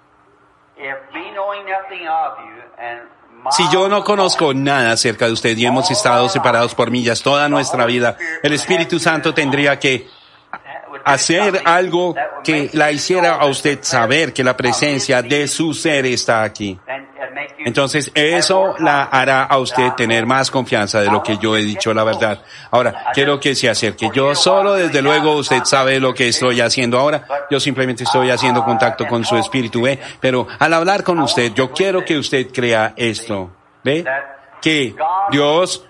S3: si yo no conozco nada acerca de usted y hemos estado separados por millas toda nuestra vida, el Espíritu Santo tendría que hacer algo que la hiciera a usted saber que la presencia de su ser está aquí. Entonces, eso la hará a usted tener más confianza de lo que yo he dicho la verdad. Ahora, quiero que se acerque. Yo solo, desde luego, usted sabe lo que estoy haciendo ahora. Yo simplemente estoy haciendo contacto con su espíritu, ¿ve? Pero al hablar con usted, yo quiero que usted crea esto, ¿ve? Que Dios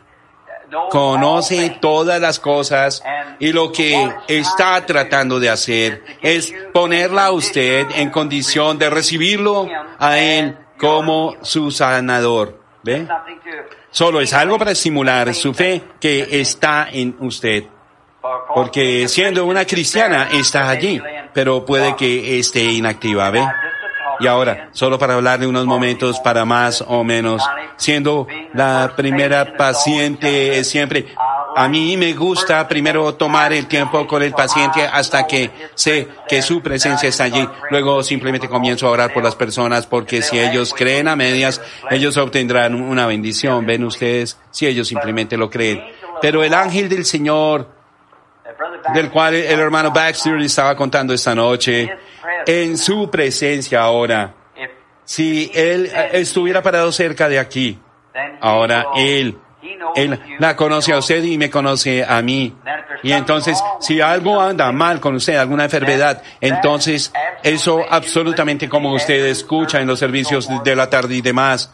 S3: conoce todas las cosas y lo que está tratando de hacer es ponerla a usted en condición de recibirlo a Él como su sanador. ¿Ve? Solo es algo para estimular su fe que está en usted. Porque siendo una cristiana está allí, pero puede que esté inactiva, ¿ve? Y ahora, solo para hablar de unos momentos para más o menos, siendo la primera paciente siempre, a mí me gusta primero tomar el tiempo con el paciente hasta que sé que su presencia está allí. Luego simplemente comienzo a orar por las personas, porque si ellos creen a medias, ellos obtendrán una bendición. ¿Ven ustedes? Si ellos simplemente lo creen. Pero el ángel del Señor, del cual el hermano Baxter estaba contando esta noche, en su presencia ahora, si él estuviera parado cerca de aquí, ahora él la conoce a usted y me conoce a mí. Y entonces, si algo anda mal con usted, alguna enfermedad, entonces eso absolutamente, como usted escucha en los servicios de la tarde y demás,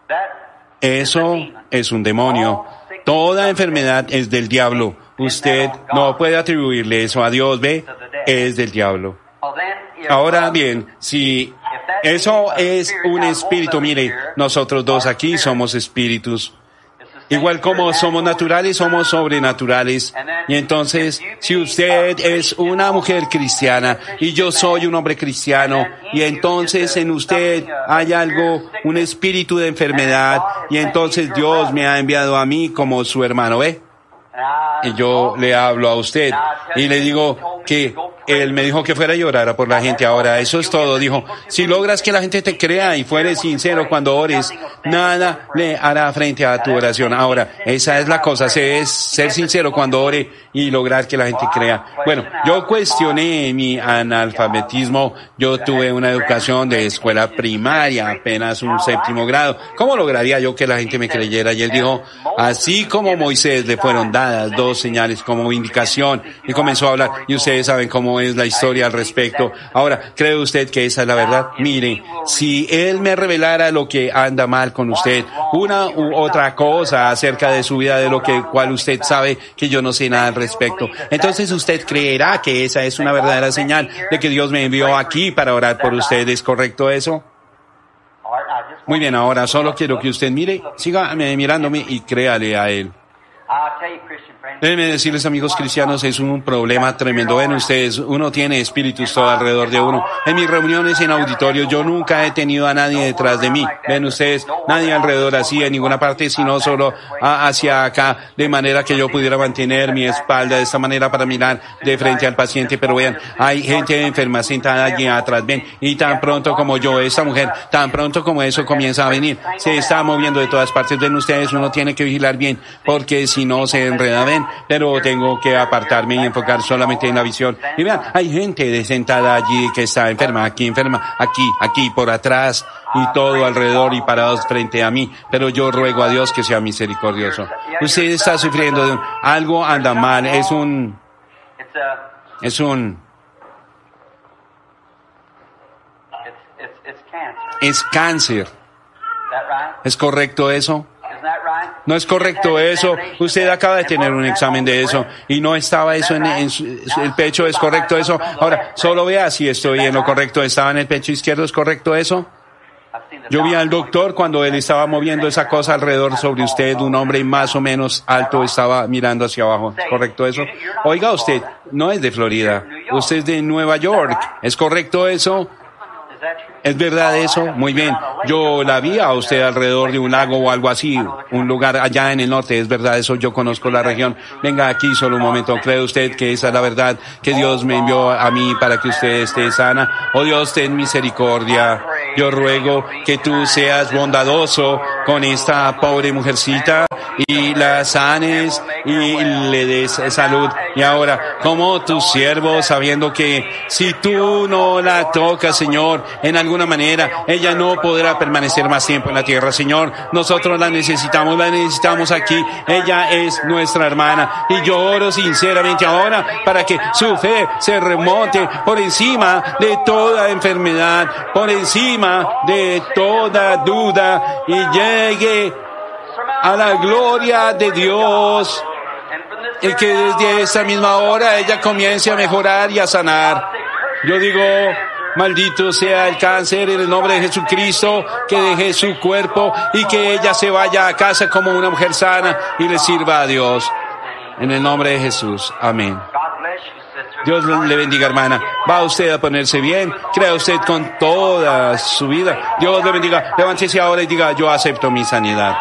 S3: eso es un demonio. Toda enfermedad es del diablo. Usted no puede atribuirle eso a Dios, ¿ve? Es del diablo. Ahora bien, si eso es un espíritu, mire, nosotros dos aquí somos espíritus. Igual como somos naturales, somos sobrenaturales. Y entonces, si usted es una mujer cristiana y yo soy un hombre cristiano, y entonces en usted hay algo, un espíritu de enfermedad, y entonces Dios me ha enviado a mí como su hermano, ¿ve? Y yo le hablo a usted y le digo que él me dijo que fuera y orara por la gente. Ahora, eso es todo. Dijo, si logras que la gente te crea y fueres sincero cuando ores, nada le hará frente a tu oración. Ahora, esa es la cosa, es ser sincero cuando ore y lograr que la gente crea. Bueno, yo cuestioné mi analfabetismo. Yo tuve una educación de escuela primaria, apenas un 7º grado. ¿Cómo lograría yo que la gente me creyera? Y él dijo, así como Moisés le fueron dadas 2 señales como indicación, y comenzó a hablar, y ustedes saben cómo es la historia al respecto. Ahora, ¿cree usted que esa es la verdad? Mire, si él me revelara lo que anda mal con usted, una u otra cosa acerca de su vida, de lo cual usted sabe que yo no sé nada al respecto, entonces usted creerá que esa es una verdadera señal de que Dios me envió aquí para orar por usted. ¿Es correcto eso? Muy bien, ahora solo quiero que usted mire, siga mirándome y créale a él. Déjenme decirles, amigos cristianos, es un problema tremendo. Ven ustedes, uno tiene espíritus todo alrededor de uno. En mis reuniones en auditorios, yo nunca he tenido a nadie detrás de mí. Ven ustedes, nadie alrededor así en ninguna parte, sino solo hacia acá, de manera que yo pudiera mantener mi espalda de esta manera para mirar de frente al paciente. Pero vean, hay gente enferma sentada allí atrás. Ven, y tan pronto como yo, esta mujer, tan pronto como eso comienza a venir, se está moviendo de todas partes. Ven ustedes, uno tiene que vigilar bien, porque si no se enreda. Ven, pero tengo que apartarme y enfocar solamente en la visión. Y vean, hay gente sentada allí que está enferma, aquí, por atrás, y todo alrededor y parados frente a mí. Pero yo ruego a Dios que sea misericordioso. Usted está sufriendo de algo anda mal, es cáncer. ¿Es correcto eso? ¿No es correcto eso? Usted acaba de tener un examen de eso y no estaba eso en el pecho. ¿Es correcto eso? Ahora, solo vea si estoy en lo correcto. ¿Estaba en el pecho izquierdo? ¿Es correcto eso? Yo vi al doctor cuando él estaba moviendo esa cosa alrededor sobre usted. Un hombre más o menos alto estaba mirando hacia abajo. ¿Es correcto eso? Oiga, usted no es de Florida. Usted es de Nueva York. ¿Es correcto eso? ¿Es verdad eso? Muy bien. Yo la vi a usted alrededor de un lago o algo así, un lugar allá en el norte. ¿Es verdad eso? Yo conozco la región. Venga aquí solo un momento. ¿Cree usted que esa es la verdad que Dios me envió a mí para que usted esté sana? Oh Dios, ten misericordia. Yo ruego que tú seas bondadoso con esta pobre mujercita y la sanes y le des salud. Y ahora, como tu siervo, sabiendo que si tú no la tocas, Señor, en alguna manera, ella no podrá permanecer más tiempo en la tierra, Señor. Nosotros la necesitamos aquí. Ella es nuestra hermana. Y yo oro sinceramente ahora para que su fe se remonte por encima de toda enfermedad, por encima de toda duda y llegue a la gloria de Dios. Y que desde esta misma hora ella comience a mejorar y a sanar. Yo digo, maldito sea el cáncer en el nombre de Jesucristo, que deje su cuerpo y que ella se vaya a casa como una mujer sana y le sirva a Dios. En el nombre de Jesús. Amén. Dios le bendiga, hermana. Va usted a ponerse bien. Crea usted con toda su vida. Dios le bendiga. Levántese ahora y diga, yo acepto mi sanidad.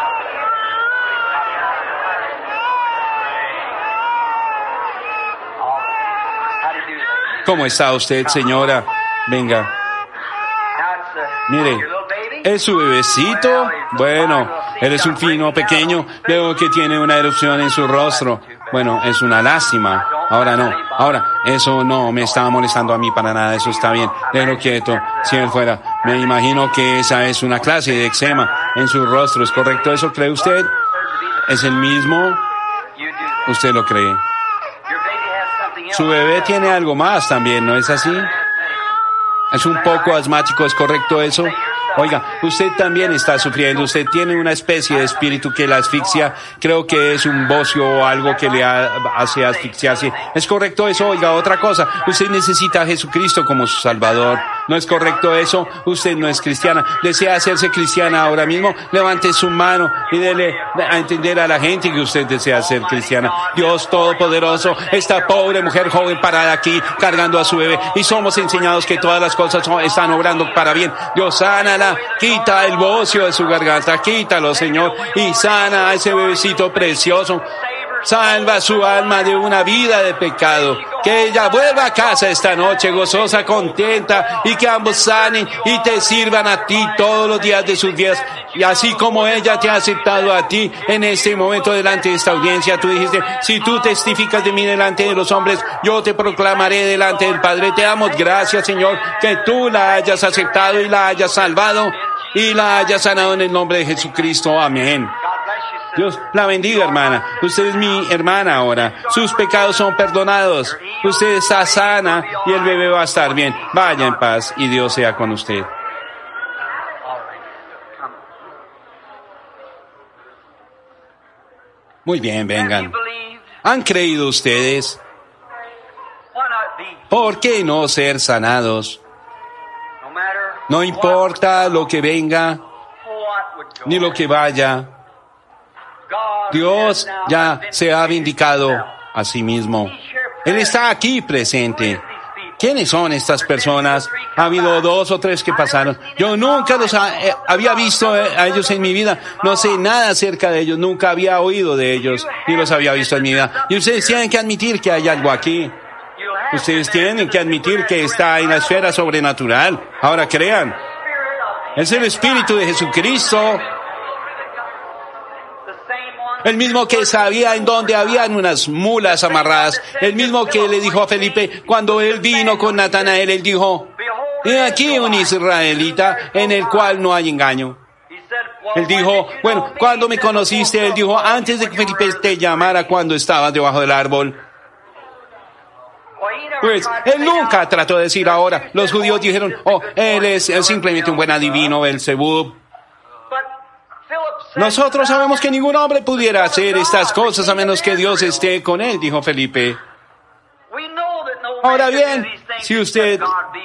S3: ¿Cómo está usted, señora? Venga. Mire, ¿es su bebecito? Bueno, él es un fino pequeño. Veo que tiene una erupción en su rostro. Bueno, es una lástima. Ahora no. Ahora, eso no me está molestando a mí para nada. Eso está bien. Déjalo quieto. Si él fuera. Me imagino que esa es una clase de eczema en su rostro. ¿Es correcto eso? ¿Cree usted? ¿Es el mismo? ¿Usted lo cree? Su bebé tiene algo más también, ¿no es así? Es un poco asmático, ¿es correcto eso? Oiga, usted también está sufriendo, usted tiene una especie de espíritu que la asfixia, creo que es un bocio o algo que le hace asfixiarse. ¿Es correcto eso? Oiga, otra cosa, usted necesita a Jesucristo como su Salvador. ¿No es correcto eso? Usted no es cristiana. ¿Desea hacerse cristiana ahora mismo? Levante su mano y dele a entender a la gente que usted desea ser cristiana. Dios Todopoderoso, esta pobre mujer joven parada aquí, cargando a su bebé, y somos enseñados que todas las cosas están obrando para bien. Dios, sánala, quita el bocio de su garganta, quítalo, Señor, y sana a ese bebecito precioso. Salva su alma de una vida de pecado. Que ella vuelva a casa esta noche gozosa, contenta, y que ambos sanen y te sirvan a ti todos los días de sus vidas. Y así como ella te ha aceptado a ti en este momento delante de esta audiencia, tú dijiste, si tú testificas de mí delante de los hombres, yo te proclamaré delante del Padre. Te damos gracias, Señor, que tú la hayas aceptado y la hayas salvado y la hayas sanado en el nombre de Jesucristo. Amén. Dios la bendiga, hermana. Usted es mi hermana ahora. Sus pecados son perdonados. Usted está sana y el bebé va a estar bien. Vaya en paz y Dios sea con usted. Muy bien, vengan. ¿Han creído ustedes? ¿Por qué no ser sanados? No importa lo que venga, ni lo que vaya. Dios ya se ha vindicado a sí mismo. Él está aquí presente. ¿Quiénes son estas personas? Ha habido 2 o 3 que pasaron. Yo nunca los había visto a ellos en mi vida. No sé nada acerca de ellos. Nunca había oído de ellos, ni los había visto en mi vida. Y ustedes tienen que admitir que hay algo aquí. Ustedes tienen que admitir que está en la esfera sobrenatural. Ahora crean. Es el Espíritu de Jesucristo. El mismo que sabía en dónde habían unas mulas amarradas. El mismo que le dijo a Felipe cuando él vino con Natanael, él dijo, he aquí un israelita en el cual no hay engaño. Él dijo, bueno, ¿cuándo me conociste? Él dijo, antes de que Felipe te llamara cuando estabas debajo del árbol. Pues él nunca trató de decir ahora. Los judíos dijeron, oh, él es simplemente un buen adivino, Beelzebub. Nosotros sabemos que ningún hombre pudiera hacer estas cosas a menos que Dios esté con él, dijo Felipe. Ahora bien, si usted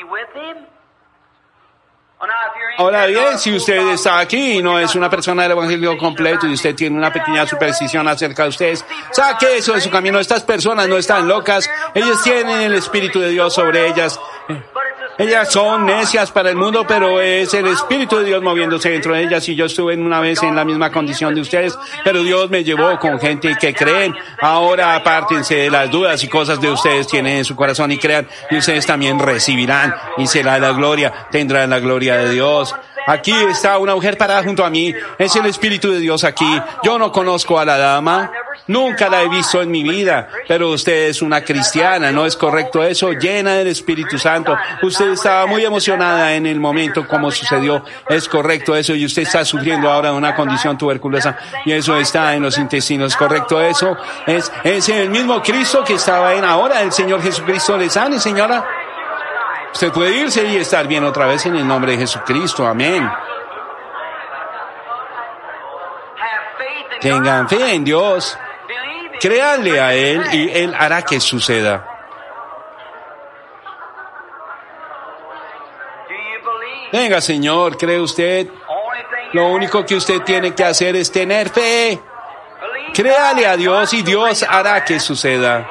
S3: está aquí y no es una persona del evangelio completo y usted tiene una pequeña superstición acerca de ustedes, saque eso de su camino. Estas personas no están locas, ellas tienen el Espíritu de Dios sobre ellas. Ellas son necias para el mundo, pero es el Espíritu de Dios moviéndose dentro de ellas. Y yo estuve una vez en la misma condición de ustedes, pero Dios me llevó con gente que creen. Ahora apártense de las dudas y cosas de ustedes tienen en su corazón y crean, y ustedes también recibirán y será la gloria, tendrán la gloria de Dios. Aquí está una mujer parada junto a mí. Es el Espíritu de Dios aquí. Yo no conozco a la dama. Nunca la he visto en mi vida. Pero usted es una cristiana. ¿No es correcto eso? Llena del Espíritu Santo. Usted estaba muy emocionada en el momento como sucedió. Es correcto eso. Y usted está sufriendo ahora de una condición tuberculosa. Y eso está en los intestinos. ¿Correcto eso? Es el mismo Cristo que estaba en ahora. El Señor Jesucristo le sane, señora. Usted puede irse y estar bien otra vez en el nombre de Jesucristo. Amén. Tengan fe en Dios. Créanle a Él y Él hará que suceda. Venga, Señor, ¿cree usted? Lo único que usted tiene que hacer es tener fe. Créale a Dios y Dios hará que suceda.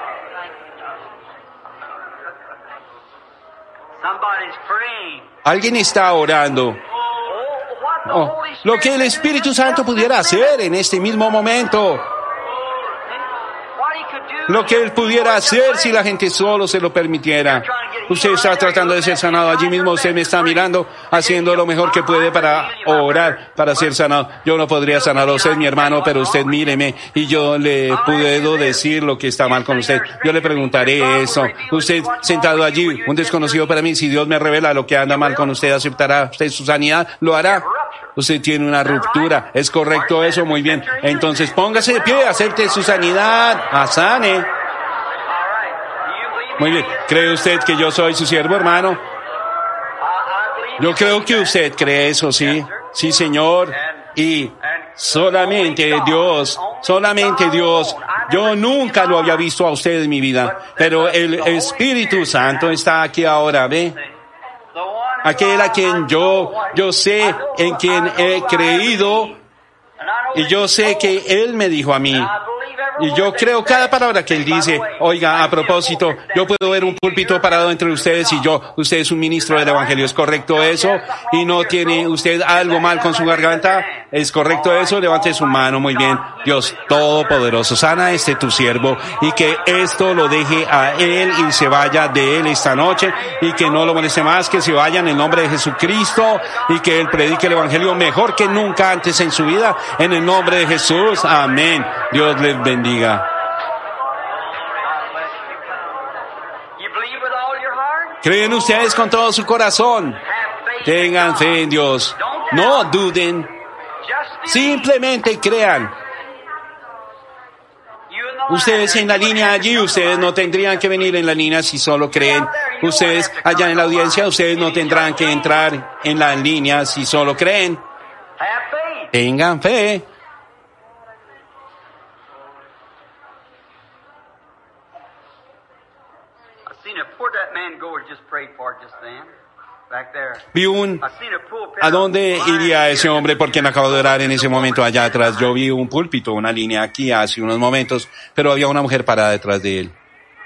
S3: Alguien está orando. Oh, lo que el Espíritu Santo pudiera hacer en este mismo momento. Lo que Él pudiera hacer si la gente solo se lo permitiera. Usted está tratando de ser sanado allí mismo. Usted me está mirando, haciendo lo mejor que puede para orar, para ser sanado. Yo no podría sanarlo a usted, mi hermano, pero usted míreme y yo le puedo decir lo que está mal con usted. Yo le preguntaré eso. Usted sentado allí, un desconocido para mí, si Dios me revela lo que anda mal con usted, ¿aceptará usted su sanidad? ¿Lo hará? Usted tiene una ruptura. ¿Es correcto eso? Muy bien. Entonces póngase de pie, acepte su sanidad. Sane. Muy bien. ¿Cree usted que yo soy su siervo, hermano? Yo creo que usted cree eso, ¿sí? Sí, Señor. Y solamente Dios. Yo nunca lo había visto a usted en mi vida. Pero el Espíritu Santo está aquí ahora, ¿ve? Aquel a quien yo sé en quien he creído, y yo sé que Él me dijo a mí, y yo creo cada palabra que Él dice. Oiga, a propósito, yo puedo ver un púlpito parado entre ustedes y usted es un ministro del Evangelio, ¿es correcto eso? ¿Y no tiene usted algo mal con su garganta? ¿Es correcto eso? Levante su mano. Muy bien. Dios Todopoderoso, sana a este tu siervo y que esto lo deje a él y se vaya de él esta noche y que no lo moleste más, que se vaya en el nombre de Jesucristo y que él predique el evangelio mejor que nunca antes en su vida, en el nombre de Jesús. Amén. Dios les bendiga. ¿Creen ustedes con todo su corazón? Tengan fe en Dios. No duden. Simplemente crean. Ustedes en la línea allí, ustedes no tendrían que venir en la línea si solo creen. Ustedes allá en la audiencia, ustedes no tendrán que entrar en la línea si solo creen. Tengan fe. Vi ¿a dónde iría ese hombre por quien acabo de orar en ese momento allá atrás? Yo vi un púlpito, una línea aquí hace unos momentos, pero había una mujer parada detrás de él.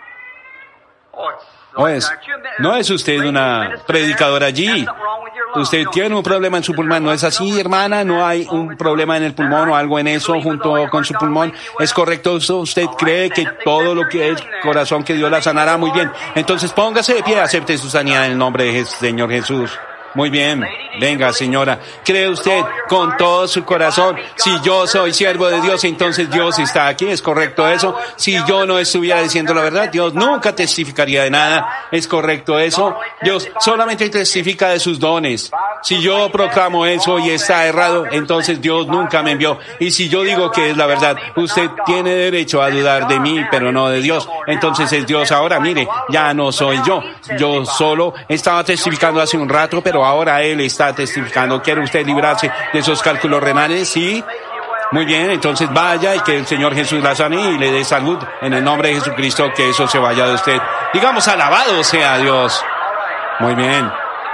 S3: ¿No es usted una predicadora allí? Usted tiene un problema en su pulmón, ¿no es así, hermana? ¿No hay un problema en el pulmón o algo en eso junto con su pulmón? ¿Es correcto eso? ¿Usted cree que todo lo que es corazón que Dios la sanará? Muy bien. Entonces póngase de pie, acepte su sanidad en el nombre de Señor Jesús. Muy bien. Venga, señora. ¿Cree usted con todo su corazón? Si yo soy siervo de Dios, entonces Dios está aquí. ¿Es correcto eso? Si yo no estuviera diciendo la verdad, Dios nunca testificaría de nada. ¿Es correcto eso? Dios solamente testifica de sus dones. Si yo proclamo eso y está errado, entonces Dios nunca me envió. Y si yo digo que es la verdad, usted tiene derecho a dudar de mí, pero no de Dios. Entonces es Dios ahora. Mire, ya no soy yo. Yo solo estaba testificando hace un rato, pero ahora Él está testificando. ¿Quiere usted librarse de esos cálculos renales? Sí. Muy bien, entonces vaya y que el Señor Jesús la sane y le dé salud. En el nombre de Jesucristo, que eso se vaya de usted. Digamos, alabado sea Dios. Muy bien.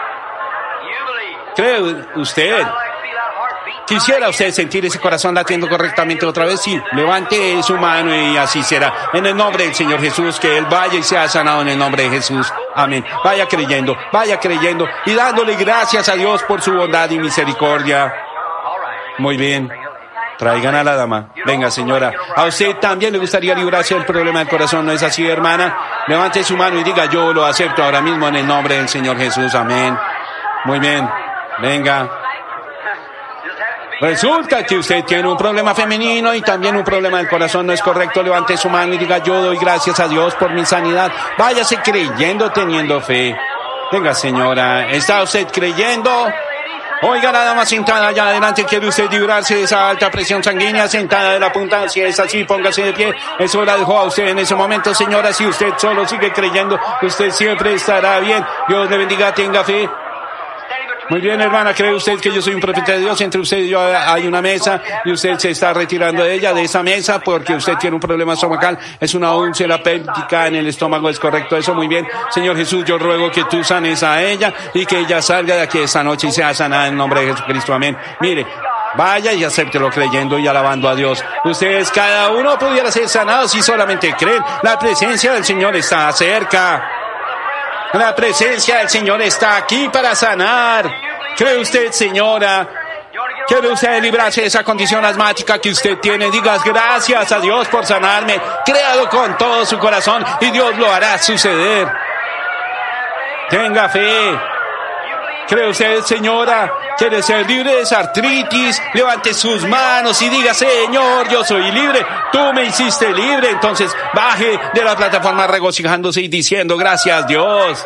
S3: ¿Cree usted? ¿Quisiera usted sentir ese corazón latiendo correctamente otra vez? Sí, levante su mano y así será. En el nombre del Señor Jesús, que Él vaya y sea sanado en el nombre de Jesús. Amén. Vaya creyendo y dándole gracias a Dios por su bondad y misericordia. Muy bien. Traigan a la dama. Venga, señora. A usted también le gustaría librarse del problema del corazón, ¿no es así, hermana? Levante su mano y diga, yo lo acepto ahora mismo en el nombre del Señor Jesús. Amén. Muy bien. Venga. Resulta que usted tiene un problema femenino y también un problema del corazón, ¿no es correcto? Levante su mano y diga, yo doy gracias a Dios por mi sanidad. Váyase creyendo, teniendo fe. Venga, señora, ¿está usted creyendo? Oiga, la dama sentada allá adelante, ¿quiere usted librarse de esa alta presión sanguínea sentada de la punta? Si es así, póngase de pie. Eso la dejó a usted en ese momento, señora. Si usted solo sigue creyendo, usted siempre estará bien. Dios le bendiga, tenga fe. Muy bien, hermana, ¿cree usted que yo soy un profeta de Dios? Entre usted y yo hay una mesa y usted se está retirando de ella, de esa mesa, porque usted tiene un problema estomacal. Es una úlcera péptica en el estómago, ¿es correcto eso? Muy bien. Señor Jesús, yo ruego que tú sanes a ella y que ella salga de aquí esta noche y sea sanada en nombre de Jesucristo. Amén. Mire, vaya y acéptelo creyendo y alabando a Dios. Ustedes, cada uno pudiera ser sanado si solamente creen. La presencia del Señor está cerca. La presencia del Señor está aquí para sanar. ¿Cree usted, señora? ¿Quiere usted librarse de esa condición asmática que usted tiene? Digas gracias a Dios por sanarme. Créalo con todo su corazón y Dios lo hará suceder. Tenga fe. ¿Cree usted, señora? ¿Quiere ser libre de esa artritis? Levante sus manos y diga, Señor, yo soy libre. Tú me hiciste libre. Entonces baje de la plataforma regocijándose y diciendo, gracias Dios.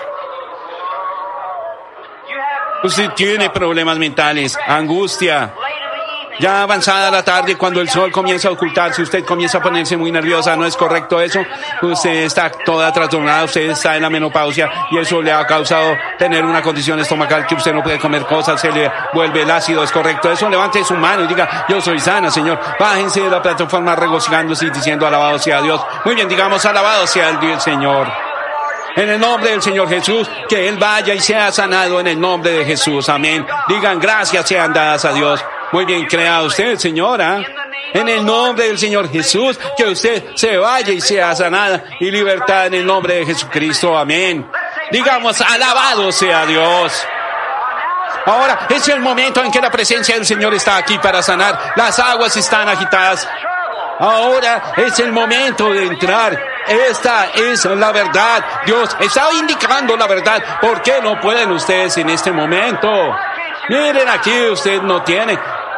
S3: Usted tiene problemas mentales, angustia. Ya avanzada la tarde, cuando el sol comienza a ocultarse, usted comienza a ponerse muy nerviosa, ¿no es correcto eso? Usted está toda trastornada, usted está en la menopausia y eso le ha causado tener una condición estomacal que usted no puede comer cosas, se le vuelve el ácido, ¿es correcto eso? Levante su mano y diga, yo soy sana, Señor. Bájense de la plataforma regocijándose y diciendo, alabado sea Dios. Muy bien, digamos, alabado sea el Señor. En el nombre del Señor Jesús, que Él vaya y sea sanado en el nombre de Jesús. Amén. Digan gracias sean dadas a Dios. Muy bien, crea usted, señora. En el nombre del Señor Jesús, que usted se vaya y sea sanada y libertad en el nombre de Jesucristo. Amén. Digamos, alabado sea Dios. Ahora es el momento en que la presencia del Señor está aquí para sanar. Las aguas están agitadas. Ahora es el momento de entrar. Esta es la verdad. Dios está indicando la verdad. ¿Por qué no pueden ustedes en este momento? Miren aquí, usted no tiene.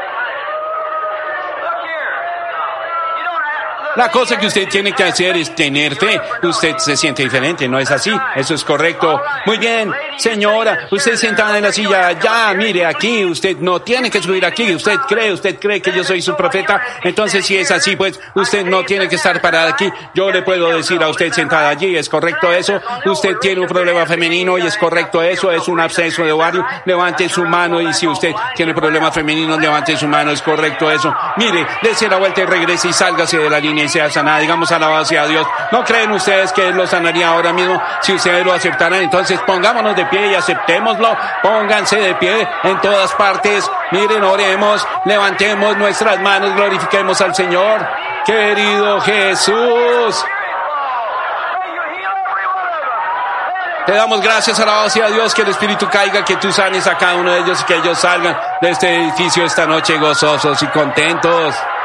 S3: La cosa que usted tiene que hacer es tener fe. Usted se siente diferente, ¿no es así? Eso es correcto. Muy bien, señora, usted sentada en la silla, ya, mire aquí, usted no tiene que subir aquí. Usted cree que yo soy su profeta. Entonces, si es así, pues usted no tiene que estar parada aquí. Yo le puedo decir a usted sentada allí, ¿es correcto eso? Usted tiene un problema femenino y es correcto eso, es un absceso de ovario. Levante su mano y si usted tiene problemas femeninos, levante su mano, ¿es correcto eso? Mire, dése la vuelta y regrese y sálgase de la línea y sea sanada. Digamos alabado sea Dios. ¿No creen ustedes que Él lo sanaría ahora mismo si ustedes lo aceptaran? Entonces pongámonos de pie y aceptémoslo. Pónganse de pie en todas partes. Miren, oremos, levantemos nuestras manos, glorifiquemos al Señor. Querido Jesús, te damos gracias, alabado sea Dios, que el Espíritu caiga, que tú sanes a cada uno de ellos y que ellos salgan de este edificio esta noche gozosos y contentos.